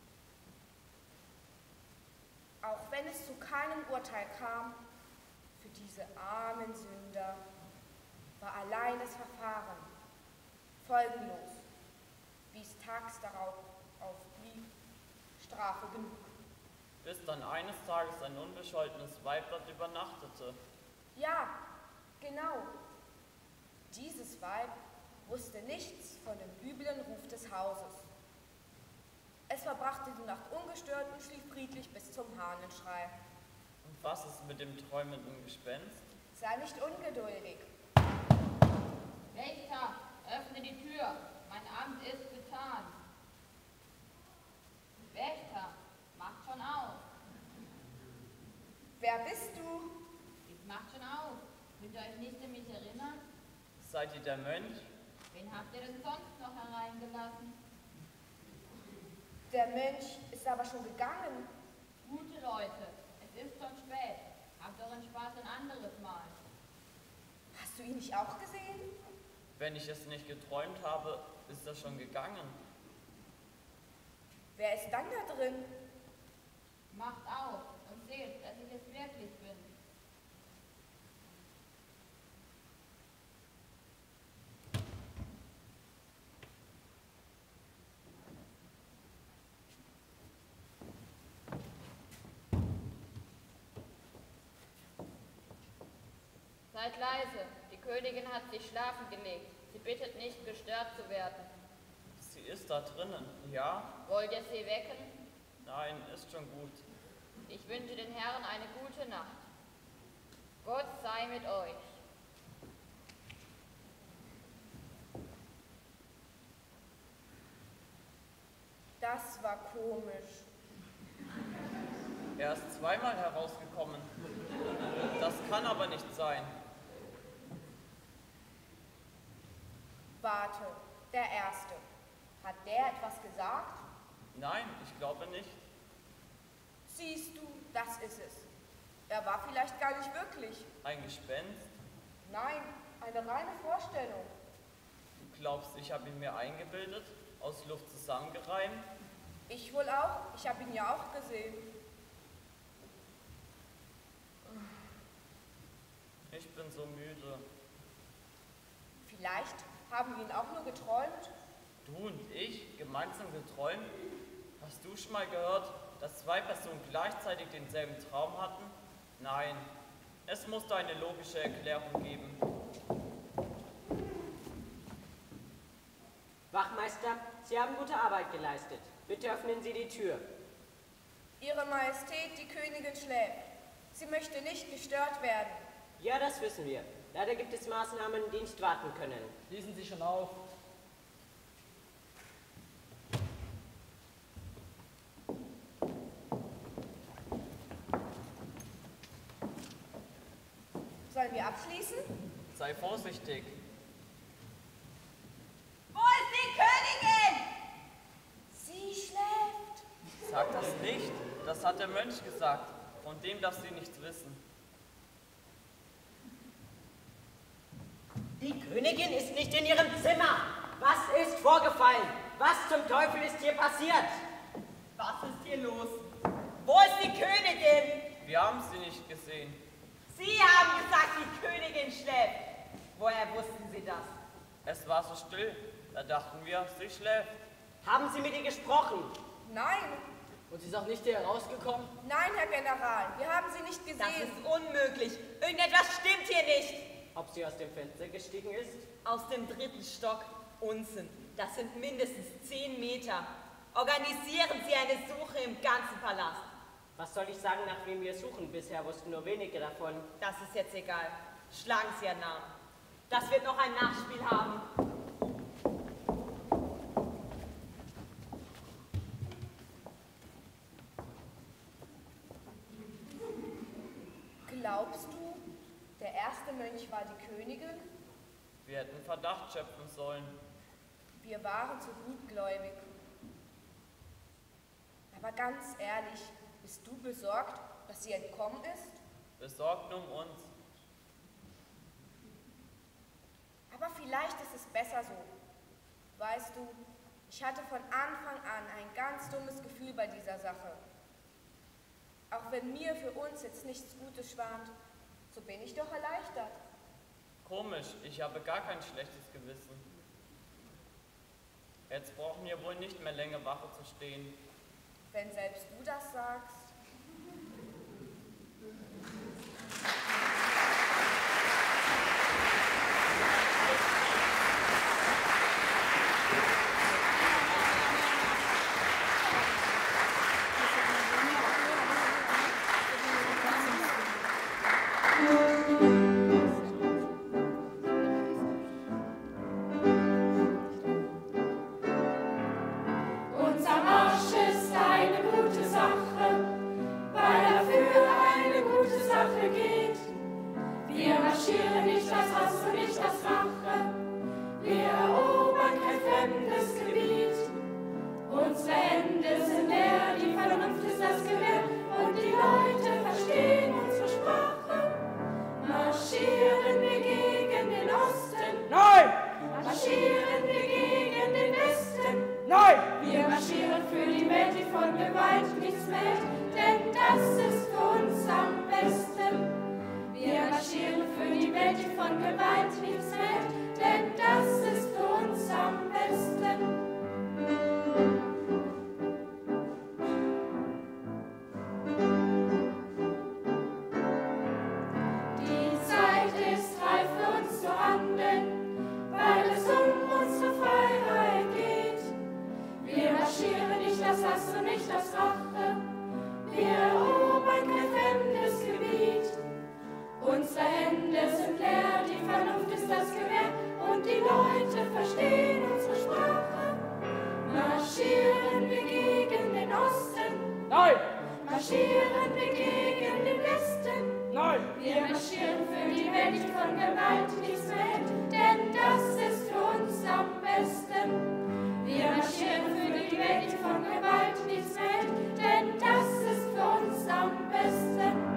Auch wenn es zu keinem Urteil kam, für diese armen Sünder war allein das Verfahren folgenlos, wie es tags darauf aufblieb, Strafe genug. Bis dann eines Tages ein unbescholtenes Weib dort übernachtete. Ja, genau. Dieses Weib wusste nichts von dem üblen Ruf des Hauses. Es verbrachte die Nacht ungestört und schlief friedlich bis zum Hahnenschrei. Und was ist mit dem träumenden Gespenst? Sei nicht ungeduldig. Wächter, öffne die Tür. Mein Amt ist getan. Wächter, macht schon auf. Wer bist du? Ich macht schon auf. Könnt ihr euch nicht an mich erinnern? Seid ihr der Mönch? Wen habt ihr denn sonst noch hereingelassen? Der Mönch ist aber schon gegangen. Gute Leute, es ist schon spät. Habt euren Spaß ein anderes Mal. Hast du ihn nicht auch gesehen? Wenn ich es nicht geträumt habe, ist er schon gegangen. Wer ist dann da drin? Macht auf und seht, dass ich es wirklich bin. Seid leise, die Königin hat sich schlafen gelegt. Sie bittet nicht, gestört zu werden. Sie ist da drinnen, ja? Wollt ihr sie wecken? Nein, ist schon gut. Ich wünsche den Herren eine gute Nacht. Gott sei mit euch. Das war komisch. Er ist zweimal herausgekommen. Das kann aber nicht sein. Warte, der Erste. Hat der etwas gesagt? Nein, ich glaube nicht. Siehst du, das ist es. Er war vielleicht gar nicht wirklich. Ein Gespenst? Nein, eine reine Vorstellung. Du glaubst, ich habe ihn mir eingebildet, aus Luft zusammengereimt? Ich wohl auch. Ich habe ihn ja auch gesehen. Ich bin so müde. Vielleicht haben wir ihn auch nur geträumt. Du und ich gemeinsam geträumt? Hast du schon mal gehört, dass zwei Personen gleichzeitig denselben Traum hatten? Nein, es muss da eine logische Erklärung geben. Wachmeister, Sie haben gute Arbeit geleistet. Bitte öffnen Sie die Tür. Ihre Majestät, die Königin schläft. Sie möchte nicht gestört werden. Ja, das wissen wir. Leider gibt es Maßnahmen, die nicht warten können. Schließen Sie schon auf. Sollen wir abschließen? Sei vorsichtig. Wo ist die Königin? Sie schläft. Sag das nicht. Das hat der Mönch gesagt. Von dem darf sie nichts wissen. Die Königin ist nicht in ihrem Zimmer. Was ist vorgefallen? Was zum Teufel ist hier passiert? Was ist hier los? Wo ist die Königin? Wir haben sie nicht gesehen. Sie haben gesagt, die Königin schläft. Woher wussten Sie das? Es war so still. Da dachten wir, sie schläft. Haben Sie mit ihr gesprochen? Nein. Und sie ist auch nicht hier herausgekommen? Nein, Herr General, wir haben sie nicht gesehen. Das ist unmöglich. Irgendetwas stimmt hier nicht. Ob sie aus dem Fenster gestiegen ist? Aus dem dritten Stock. Unsinn. Das sind mindestens zehn Meter. Organisieren Sie eine Suche im ganzen Palast. Was soll ich sagen, nach wem wir suchen? Bisher wussten nur wenige davon. Das ist jetzt egal. Schlagen Sie Ihren Namen. Das wird noch ein Nachspiel haben. Glaubst du, der erste Mönch war die Königin? Königin? Wir hätten Verdacht schöpfen sollen. Wir waren zu gutgläubig. Aber ganz ehrlich, bist du besorgt, dass sie entkommen ist? Besorgt um uns. Aber vielleicht ist es besser so. Weißt du, ich hatte von Anfang an ein ganz dummes Gefühl bei dieser Sache. Auch wenn mir für uns jetzt nichts Gutes schwant, so bin ich doch erleichtert. Komisch, ich habe gar kein schlechtes Gewissen. Jetzt brauchen wir wohl nicht mehr länger Wache zu stehen. Wenn selbst du das sagst. Unser Marsch ist eine gute Sache, weil er für eine gute Sache geht. Wir marschieren nicht aus Hass und nicht aus Rache, wir erobern kein fremdes Gebiet. Unsere Hände sind leer, die Vernunft ist das Gewehr und die Leute verstehen unsere Sprache. Marschieren wir gegen den Osten? Nein! Marschieren wir gegen den Westen? Nein! Wir marschieren für die Welt, die von Gewalt nichts hält, denn das ist für uns am besten. Wir marschieren für die Welt, die von Gewalt nichts hält, denn das ist für uns am besten. Die Zeit ist reif für uns zu handeln, weil es um unsere Freiheit geht. Wir marschieren nicht aus Hass und nicht aus Rache, wir erobern kein fremdes Gebiet. Unsere Hände sind leer, die Vernunft ist das Gewehr und die Leute verstehen unsere Sprache. Marschieren wir gegen den Osten? Nein! Marschieren wir gegen den Westen? Nein! Wir marschieren für die Welt, die von Gewalt nichts hält, denn das ist für uns am besten. Wir marschieren für die Welt, die von Gewalt nichts hält, denn das ist für uns am besten.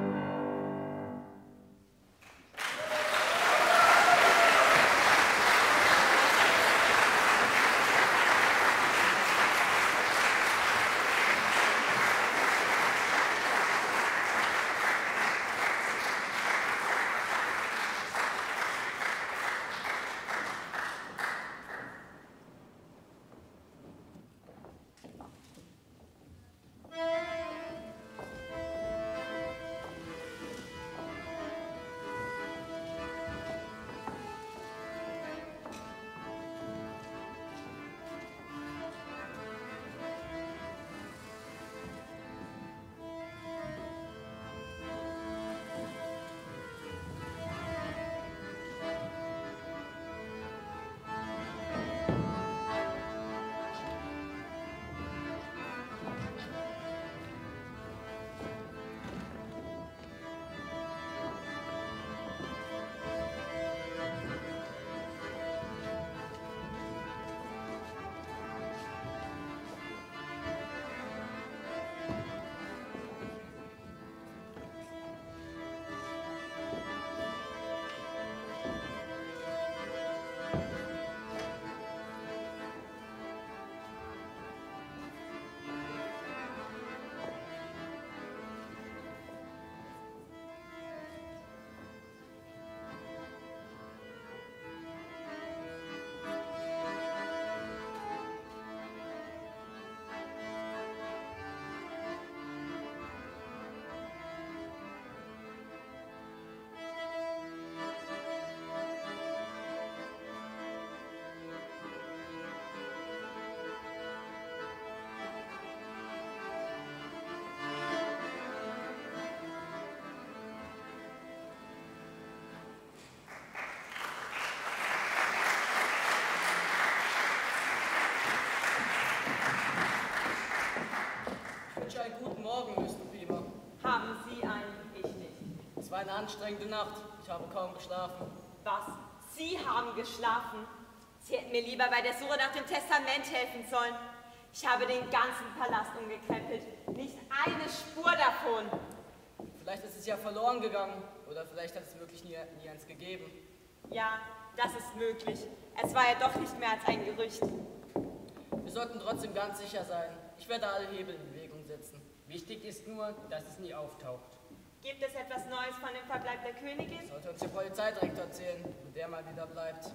Einen guten Morgen, Mister Pieper. Haben Sie einen? Ich nicht. Es war eine anstrengende Nacht. Ich habe kaum geschlafen. Was haben geschlafen. Sie hätten mir lieber bei der Suche nach dem Testament helfen sollen. Ich habe den ganzen Palast umgekrempelt. Nicht eine Spur davon. Vielleicht ist es ja verloren gegangen. Oder vielleicht hat es wirklich nie, nie eins gegeben. Ja, das ist möglich. Es war ja doch nicht mehr als ein Gerücht. Wir sollten trotzdem ganz sicher sein. Ich werde alle Hebel in Bewegung setzen. Wichtig ist nur, dass es nie auftaucht. Gibt es etwas Neues von dem Verbleib der Königin? Sollte uns der Polizeidirektor erzählen, wo der mal wieder bleibt.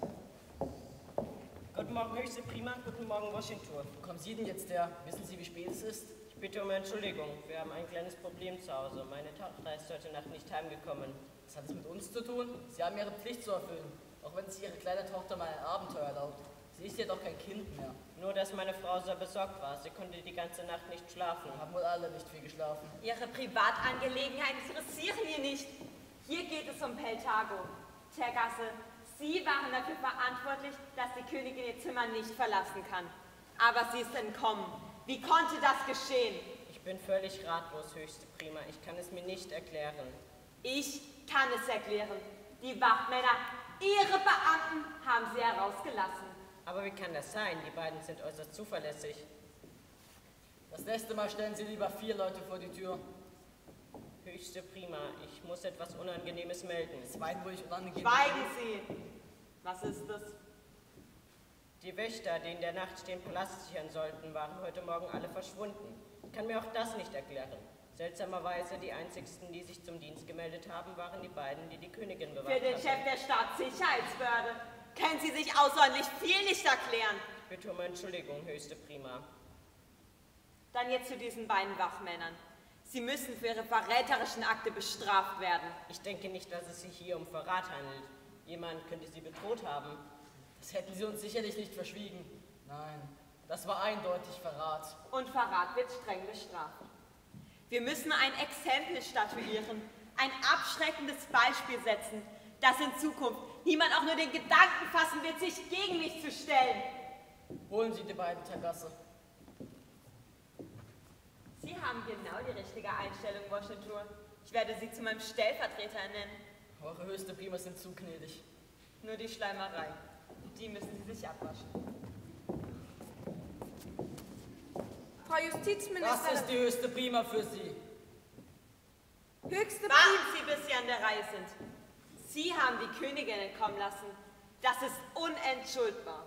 Guten Morgen, höchste Prima. Guten Morgen, Washington. Wo kommen Sie denn jetzt her? Wissen Sie, wie spät es ist? Ich bitte um Entschuldigung. Wir haben ein kleines Problem zu Hause. Meine Tochter ist heute Nacht nicht heimgekommen. Was hat es mit uns zu tun? Sie haben Ihre Pflicht zu erfüllen. Auch wenn sich Ihre kleine Tochter mal ein Abenteuer erlaubt. Sie ist ja doch kein Kind mehr. Nur, dass meine Frau sehr besorgt war. Sie konnte die ganze Nacht nicht schlafen. Haben wohl alle nicht viel geschlafen. Ihre Privatangelegenheiten interessieren hier nicht. Hier geht es um Peltago. Tergasse, Sie waren dafür verantwortlich, dass die Königin ihr Zimmer nicht verlassen kann. Aber sie ist entkommen. Wie konnte das geschehen? Ich bin völlig ratlos, höchste Prima. Ich kann es mir nicht erklären. Ich kann es erklären. Die Wachtmänner, ihre Beamten, haben sie herausgelassen. Aber wie kann das sein? Die beiden sind äußerst zuverlässig. Das nächste Mal stellen Sie lieber vier Leute vor die Tür. Höchste Prima, ich muss etwas Unangenehmes melden. Das Wein, wo ich unangenehm Schweigen Sie! Was ist das? Die Wächter, die in der Nacht den Palast sichern sollten, waren heute Morgen alle verschwunden. Ich kann mir auch das nicht erklären. Seltsamerweise, die einzigsten, die sich zum Dienst gemeldet haben, waren die beiden, die die Königin bewacht Für den hatten. Chef der Staatssicherheitsbehörde können Sie sich außerordentlich viel nicht erklären. Ich bitte um Entschuldigung, höchste Prima. Dann jetzt zu diesen beiden Wachmännern. Sie müssen für ihre verräterischen Akte bestraft werden. Ich denke nicht, dass es sich hier um Verrat handelt. Jemand könnte sie bedroht haben. Das hätten sie uns sicherlich nicht verschwiegen. Nein, das war eindeutig Verrat. Und Verrat wird streng bestraft. Wir müssen ein Exempel statuieren, ein abschreckendes Beispiel setzen, dass in Zukunft niemand auch nur den Gedanken fassen wird, sich gegen mich zu stellen. Holen Sie die beiden, Tergasse. Sie haben genau die richtige Einstellung, Washington. Ich werde Sie zu meinem Stellvertreter ernennen. Eure höchste Prima sind zu gnädig. Nur die Schleimerei. Die müssen Sie sich abwaschen. Frau Justizministerin. Was ist die höchste Prima für Sie? Höchste Prima. Warten Sie, bis Sie an der Reihe sind. Sie haben die Königin entkommen lassen. Das ist unentschuldbar.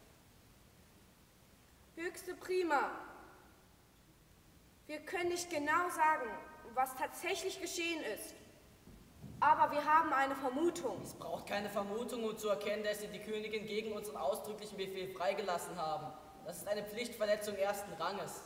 Höchste Prima. Wir können nicht genau sagen, was tatsächlich geschehen ist. Aber wir haben eine Vermutung. Es braucht keine Vermutung, um zu erkennen, dass Sie die Königin gegen unseren ausdrücklichen Befehl freigelassen haben. Das ist eine Pflichtverletzung ersten Ranges.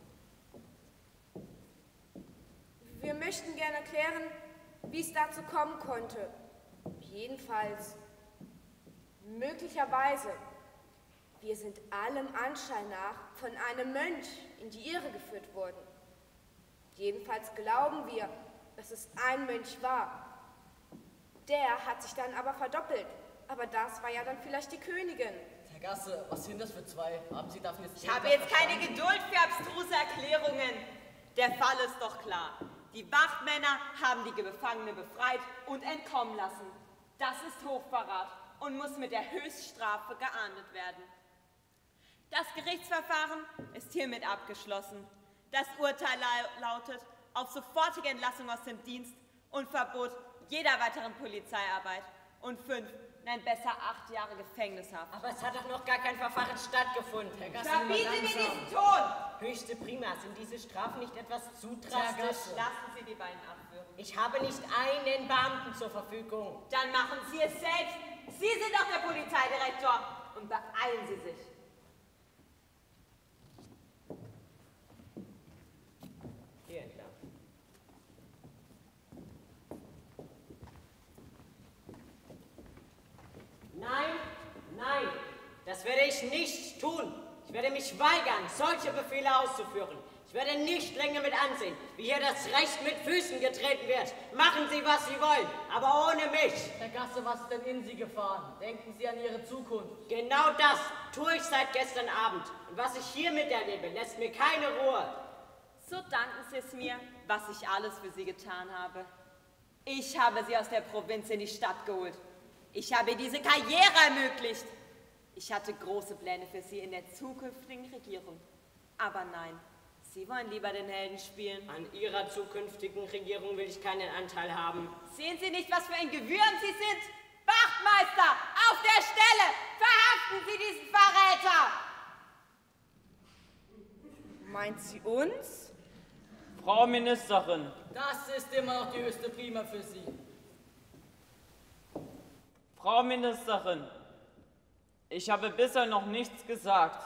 Wir möchten gerne erklären, wie es dazu kommen konnte. Jedenfalls, möglicherweise, wir sind allem Anschein nach von einem Mönch in die Irre geführt worden. Jedenfalls glauben wir, dass es ein Mönch war. Der hat sich dann aber verdoppelt. Aber das war ja dann vielleicht die Königin. Tergasse, was sind das für zwei? Haben Sie davon jetzt Ich habe jetzt keine Geduld für abstruse Erklärungen. Der Fall ist doch klar. Die Wachtmänner haben die Gefangene befreit und entkommen lassen. Das ist Hochverrat und muss mit der Höchststrafe geahndet werden. Das Gerichtsverfahren ist hiermit abgeschlossen. Das Urteil lautet auf sofortige Entlassung aus dem Dienst und Verbot jeder weiteren Polizeiarbeit. Und fünf, nein, besser acht Jahre Gefängnishaft. Aber es hat doch noch gar kein Verfahren stattgefunden. Verbieten Sie mir diesen Ton! Höchste Prima, sind diese Strafen nicht etwas zu drastisch? Lassen Sie die beiden abführen. Ich habe nicht einen Beamten zur Verfügung. Dann machen Sie es selbst. Sie sind doch der Polizeidirektor. Und beeilen Sie sich. Hier entlang. Nein, nein, das werde ich nicht tun. Ich werde mich weigern, solche Befehle auszuführen. Ich werde nicht länger mit ansehen, wie hier das Recht mit Füßen getreten wird. Machen Sie, was Sie wollen, aber ohne mich. Herr Gasse, was ist denn in Sie gefahren? Denken Sie an Ihre Zukunft. Genau das tue ich seit gestern Abend. Und was ich hiermit erlebe, lässt mir keine Ruhe. So danken Sie es mir, was ich alles für Sie getan habe. Ich habe Sie aus der Provinz in die Stadt geholt. Ich habe diese Karriere ermöglicht. Ich hatte große Pläne für Sie in der zukünftigen Regierung. Aber nein, Sie wollen lieber den Helden spielen. An Ihrer zukünftigen Regierung will ich keinen Anteil haben. Sehen Sie nicht, was für ein Gewürm Sie sind? Wachtmeister, auf der Stelle! Verhaften Sie diesen Verräter! Meint sie uns? Frau Ministerin. Das ist immer noch die höchste Prima für Sie. Frau Ministerin, ich habe bisher noch nichts gesagt.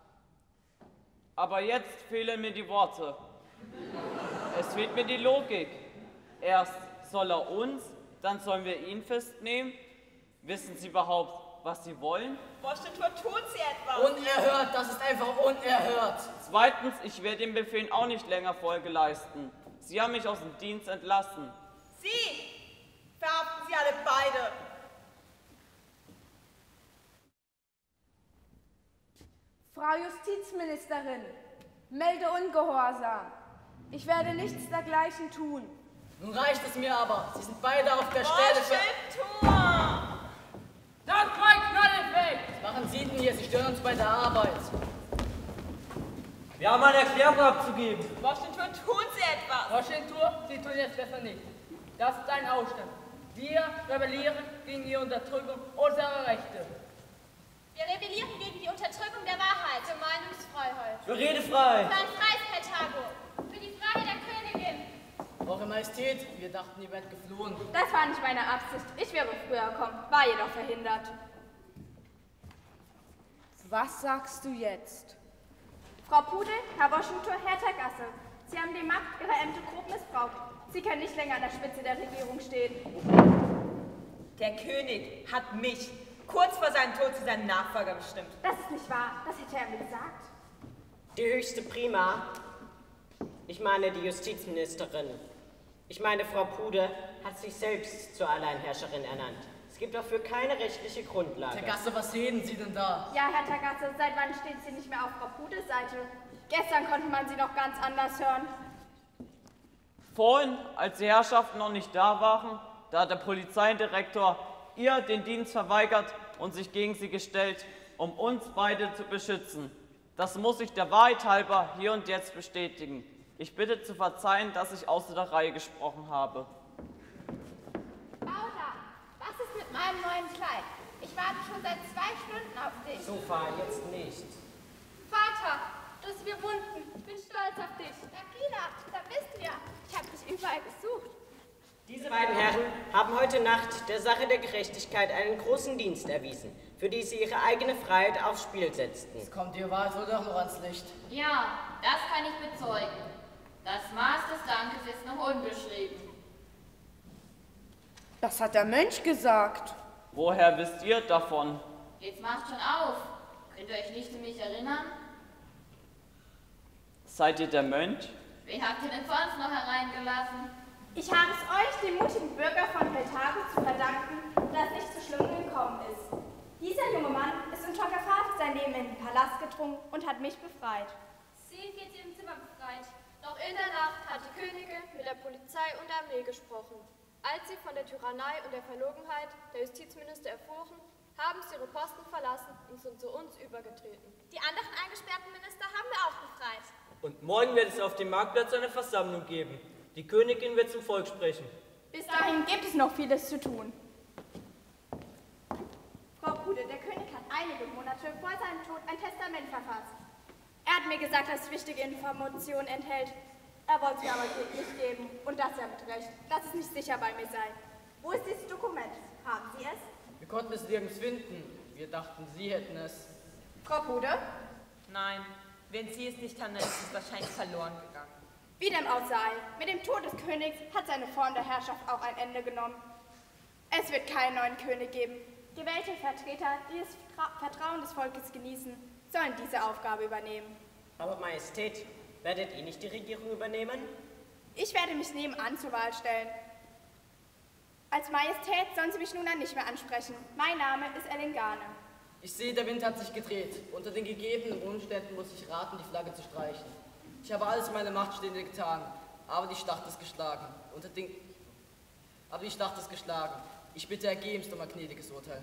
Aber jetzt fehlen mir die Worte. Es fehlt mir die Logik. Erst soll er uns, dann sollen wir ihn festnehmen. Wissen Sie überhaupt, was Sie wollen? Washington, tun Sie etwas! Unerhört, das ist einfach unerhört. Zweitens, ich werde den Befehlen auch nicht länger Folge leisten. Sie haben mich aus dem Dienst entlassen. Sie! Verhaften Sie alle beide! Frau Justizministerin, melde Ungehorsam. Ich werde nichts dergleichen tun. Nun reicht es mir aber. Sie sind beide auf der Stelle für... Washington! Das mein Knalleffekt! Was machen Sie denn hier? Sie stören uns bei der Arbeit. Wir haben eine Erklärung abzugeben. Washington, tun Sie etwas! Washington, Sie tun jetzt besser nicht. Das ist ein Aufstand. Wir rebellieren gegen die Unterdrückung unserer Rechte. Wir rebellieren gegen die Unterdrückung der Wahrheit. Für Meinungsfreiheit. Für Redefreiheit. Für ein freies Karthago. Für die Freiheit der Königin. Eure Majestät, wir dachten, ihr wärt geflohen. Das war nicht meine Absicht. Ich wäre früher gekommen, war jedoch verhindert. Was sagst du jetzt? Frau Pudel, Herr Washington, Herr Tagasse, Sie haben die Macht Ihrer Ämter grob missbraucht. Sie können nicht länger an der Spitze der Regierung stehen. Der König hat mich kurz vor seinem Tod zu seinem Nachfolger bestimmt. Das ist nicht wahr. Das hätte er mir gesagt. Die höchste Prima, ich meine die Justizministerin, ich meine Frau Pude, hat sich selbst zur Alleinherrscherin ernannt. Es gibt dafür keine rechtliche Grundlage. Herr Gasse, was reden Sie denn da? Ja, Herr Tagasse, seit wann steht Sie nicht mehr auf Frau Pudes Seite? Gestern konnte man Sie noch ganz anders hören. Vorhin, als die Herrschaften noch nicht da waren, da hat der Polizeidirektor ihr den Dienst verweigert und sich gegen sie gestellt, um uns beide zu beschützen. Das muss ich der Wahrheit halber hier und jetzt bestätigen. Ich bitte zu verzeihen, dass ich außer der Reihe gesprochen habe. Bauder, was ist mit meinem neuen Kleid? Ich warte schon seit zwei Stunden auf dich. Sofa, jetzt nicht. Vater, du hast mir Wunden. Ich bin stolz auf dich. Dakina, da bist du ja. Ich habe dich überall gesucht. Diese beiden Herren haben heute Nacht der Sache der Gerechtigkeit einen großen Dienst erwiesen, für die sie ihre eigene Freiheit aufs Spiel setzten. Es kommt Ihre Wahl wohl doch noch ans Licht. Ja, das kann ich bezeugen. Das Maß des Dankes ist noch unbeschrieben. Das hat der Mönch gesagt. Woher wisst ihr davon? Jetzt macht schon auf. Könnt ihr euch nicht an mich erinnern? Seid ihr der Mönch? Wen habt ihr denn sonst noch hereingelassen? Ich habe es euch, dem mutigen Bürger von Peltago, zu verdanken, dass es nicht zu Schlimmen gekommen ist. Dieser junge Mann ist unter Gefahr für sein Leben in den Palast gedrungen und hat mich befreit. Sie wird sie im Zimmer befreit. Doch in der Nacht hat die Königin mit der Polizei und der Armee gesprochen. Als sie von der Tyrannei und der Verlogenheit der Justizminister erfuhren, haben sie ihre Posten verlassen und sind zu uns übergetreten. Die anderen eingesperrten Minister haben wir auch befreit. Und morgen wird es auf dem Marktplatz eine Versammlung geben. Die Königin wird zum Volk sprechen. Bis dahin gibt es noch vieles zu tun. Frau Pude, der König hat einige Monate vor seinem Tod ein Testament verfasst. Er hat mir gesagt, dass es wichtige Informationen enthält. Er wollte es mir aber nicht geben. Und das ja mit Recht. Lass es nicht sicher bei mir sein. Wo ist dieses Dokument? Haben Sie es? Wir konnten es nirgends finden. Wir dachten, Sie hätten es. Frau Pude? Nein, wenn Sie es nicht haben, dann ist es wahrscheinlich verloren gegangen. Wie dem auch sei, mit dem Tod des Königs hat seine Form der Herrschaft auch ein Ende genommen. Es wird keinen neuen König geben. Gewählte Vertreter, die das Vertrauen des Volkes genießen, sollen diese Aufgabe übernehmen. Aber Majestät, werdet ihr nicht die Regierung übernehmen? Ich werde mich nebenan zur Wahl stellen. Als Majestät sollen Sie mich nun an nicht mehr ansprechen. Mein Name ist Elengane. Ich sehe, der Wind hat sich gedreht. Unter den gegebenen Umständen muss ich raten, die Flagge zu streichen. Ich habe alles in meiner Macht Stehende getan, aber die Schlacht ist geschlagen. Unter den... Aber die Schlacht ist geschlagen. Ich bitte ergebenst um ein gnädiges Urteil.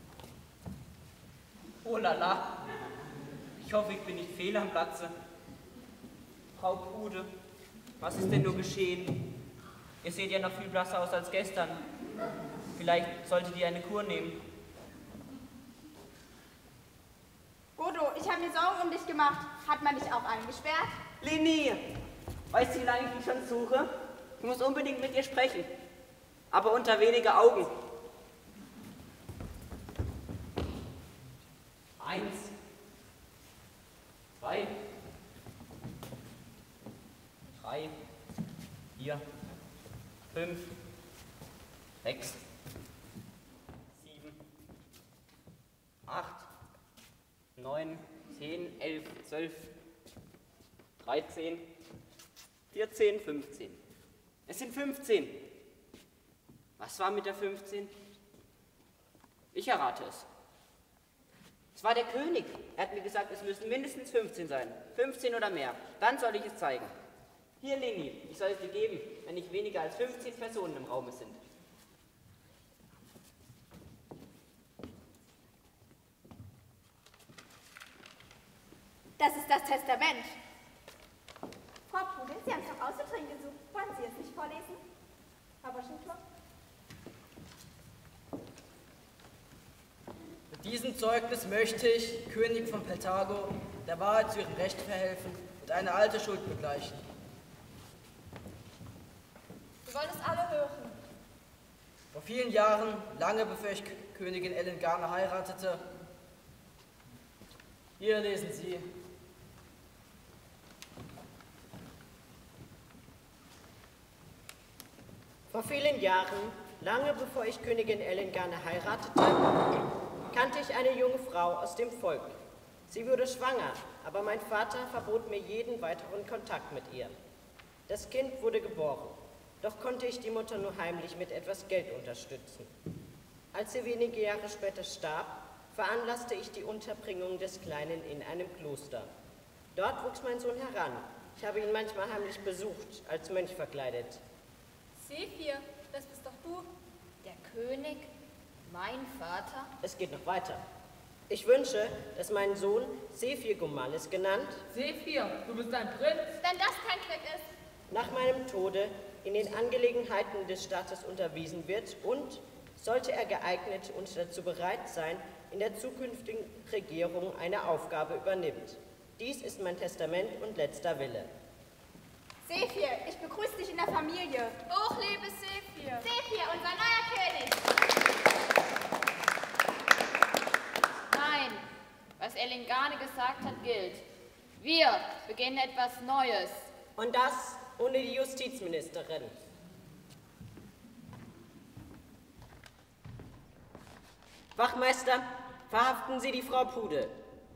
Oh la la. Ich hoffe, ich bin nicht fehl am Platze. Frau Pude, was ist denn nur geschehen? Ihr seht ja noch viel blasser aus als gestern. Vielleicht solltet ihr eine Kur nehmen. Bodo, ich habe mir Sorgen um dich gemacht. Hat man dich auch eingesperrt? Leni, weißt du, wie lange ich dich schon suche? Ich muss unbedingt mit dir sprechen. Aber unter wenige Augen. Eins. Zwei. Drei. Vier. Fünf. Sechs. Sieben. Acht. Neun. Zehn. Elf. Zwölf. Dreizehn. Vierzehn. Fünfzehn. Es sind fünfzehn. Was war mit der fünfzehn? Ich errate es. Es war der König. Er hat mir gesagt, es müssen mindestens fünfzehn sein. fünfzehn oder mehr. Dann soll ich es zeigen. Hier, Leni, ich soll es dir geben, wenn nicht weniger als fünfzehn Personen im Raume sind. Das ist das Testament. Frau Pude, Sie haben es doch auszudringen gesucht. Wollen Sie es nicht vorlesen? Frau Washington? Mit diesem Zeugnis möchte ich, König von Peltago, der Wahrheit zu ihrem Recht verhelfen und eine alte Schuld begleichen. Wir wollen es alle hören. Vor vielen Jahren, lange bevor ich Königin Elengane heiratete, hier lesen Sie. Vor vielen Jahren, lange bevor ich Königin Elengane heiratete, kannte ich eine junge Frau aus dem Volk. Sie wurde schwanger, aber mein Vater verbot mir jeden weiteren Kontakt mit ihr. Das Kind wurde geboren, doch konnte ich die Mutter nur heimlich mit etwas Geld unterstützen. Als sie wenige Jahre später starb, veranlasste ich die Unterbringung des Kleinen in einem Kloster. Dort wuchs mein Sohn heran. Ich habe ihn manchmal heimlich besucht, als Mönch verkleidet. Sephir, das bist doch du. Der König? Mein Vater? Es geht noch weiter. Ich wünsche, dass mein Sohn Sephir Gomalis genannt, Sephir, du bist ein Prinz. Wenn das kein Glück ist. nach meinem Tode in den Angelegenheiten des Staates unterwiesen wird und, sollte er geeignet und dazu bereit sein, in der zukünftigen Regierung eine Aufgabe übernimmt. Dies ist mein Testament und letzter Wille. Sephir, ich begrüße dich in der Familie. Hoch lebe Sephir. Sephir, unser neuer König. Nein, was Elengane gesagt hat, gilt. Wir beginnen etwas Neues. Und das ohne die Justizministerin. Wachmeister, verhaften Sie die Frau Pude.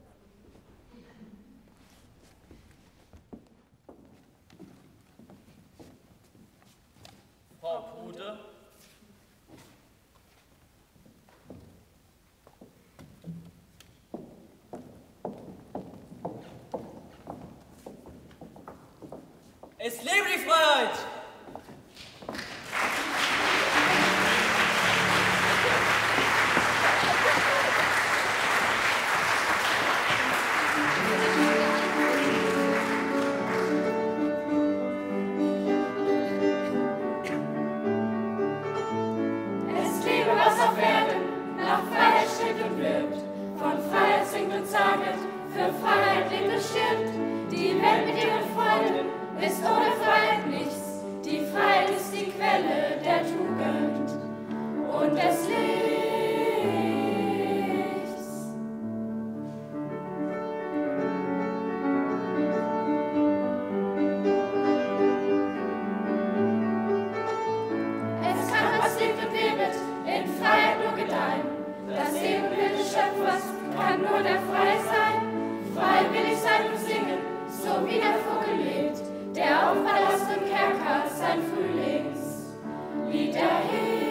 Frau Pude? Es lebe die Freiheit! Es lebe, was auf Erden nach Freiheit steht und wirbt, von Freiheit singt und saget, für Freiheit lebt und stirbt. Die Welt mit ihren Freuden ist ohne Freiheit nichts. Die Freiheit ist die Quelle der Tugend und des Lichts. Es kann, was lebt und lebet, in Freiheit nur gedeihen. Das Ebenbild des Schöpfers kann nur der Freie sein. Frei will ich sein und singen, so wie der Vogel lebt, der auf verlassenem Kerker sein Frühlingslied erhebt.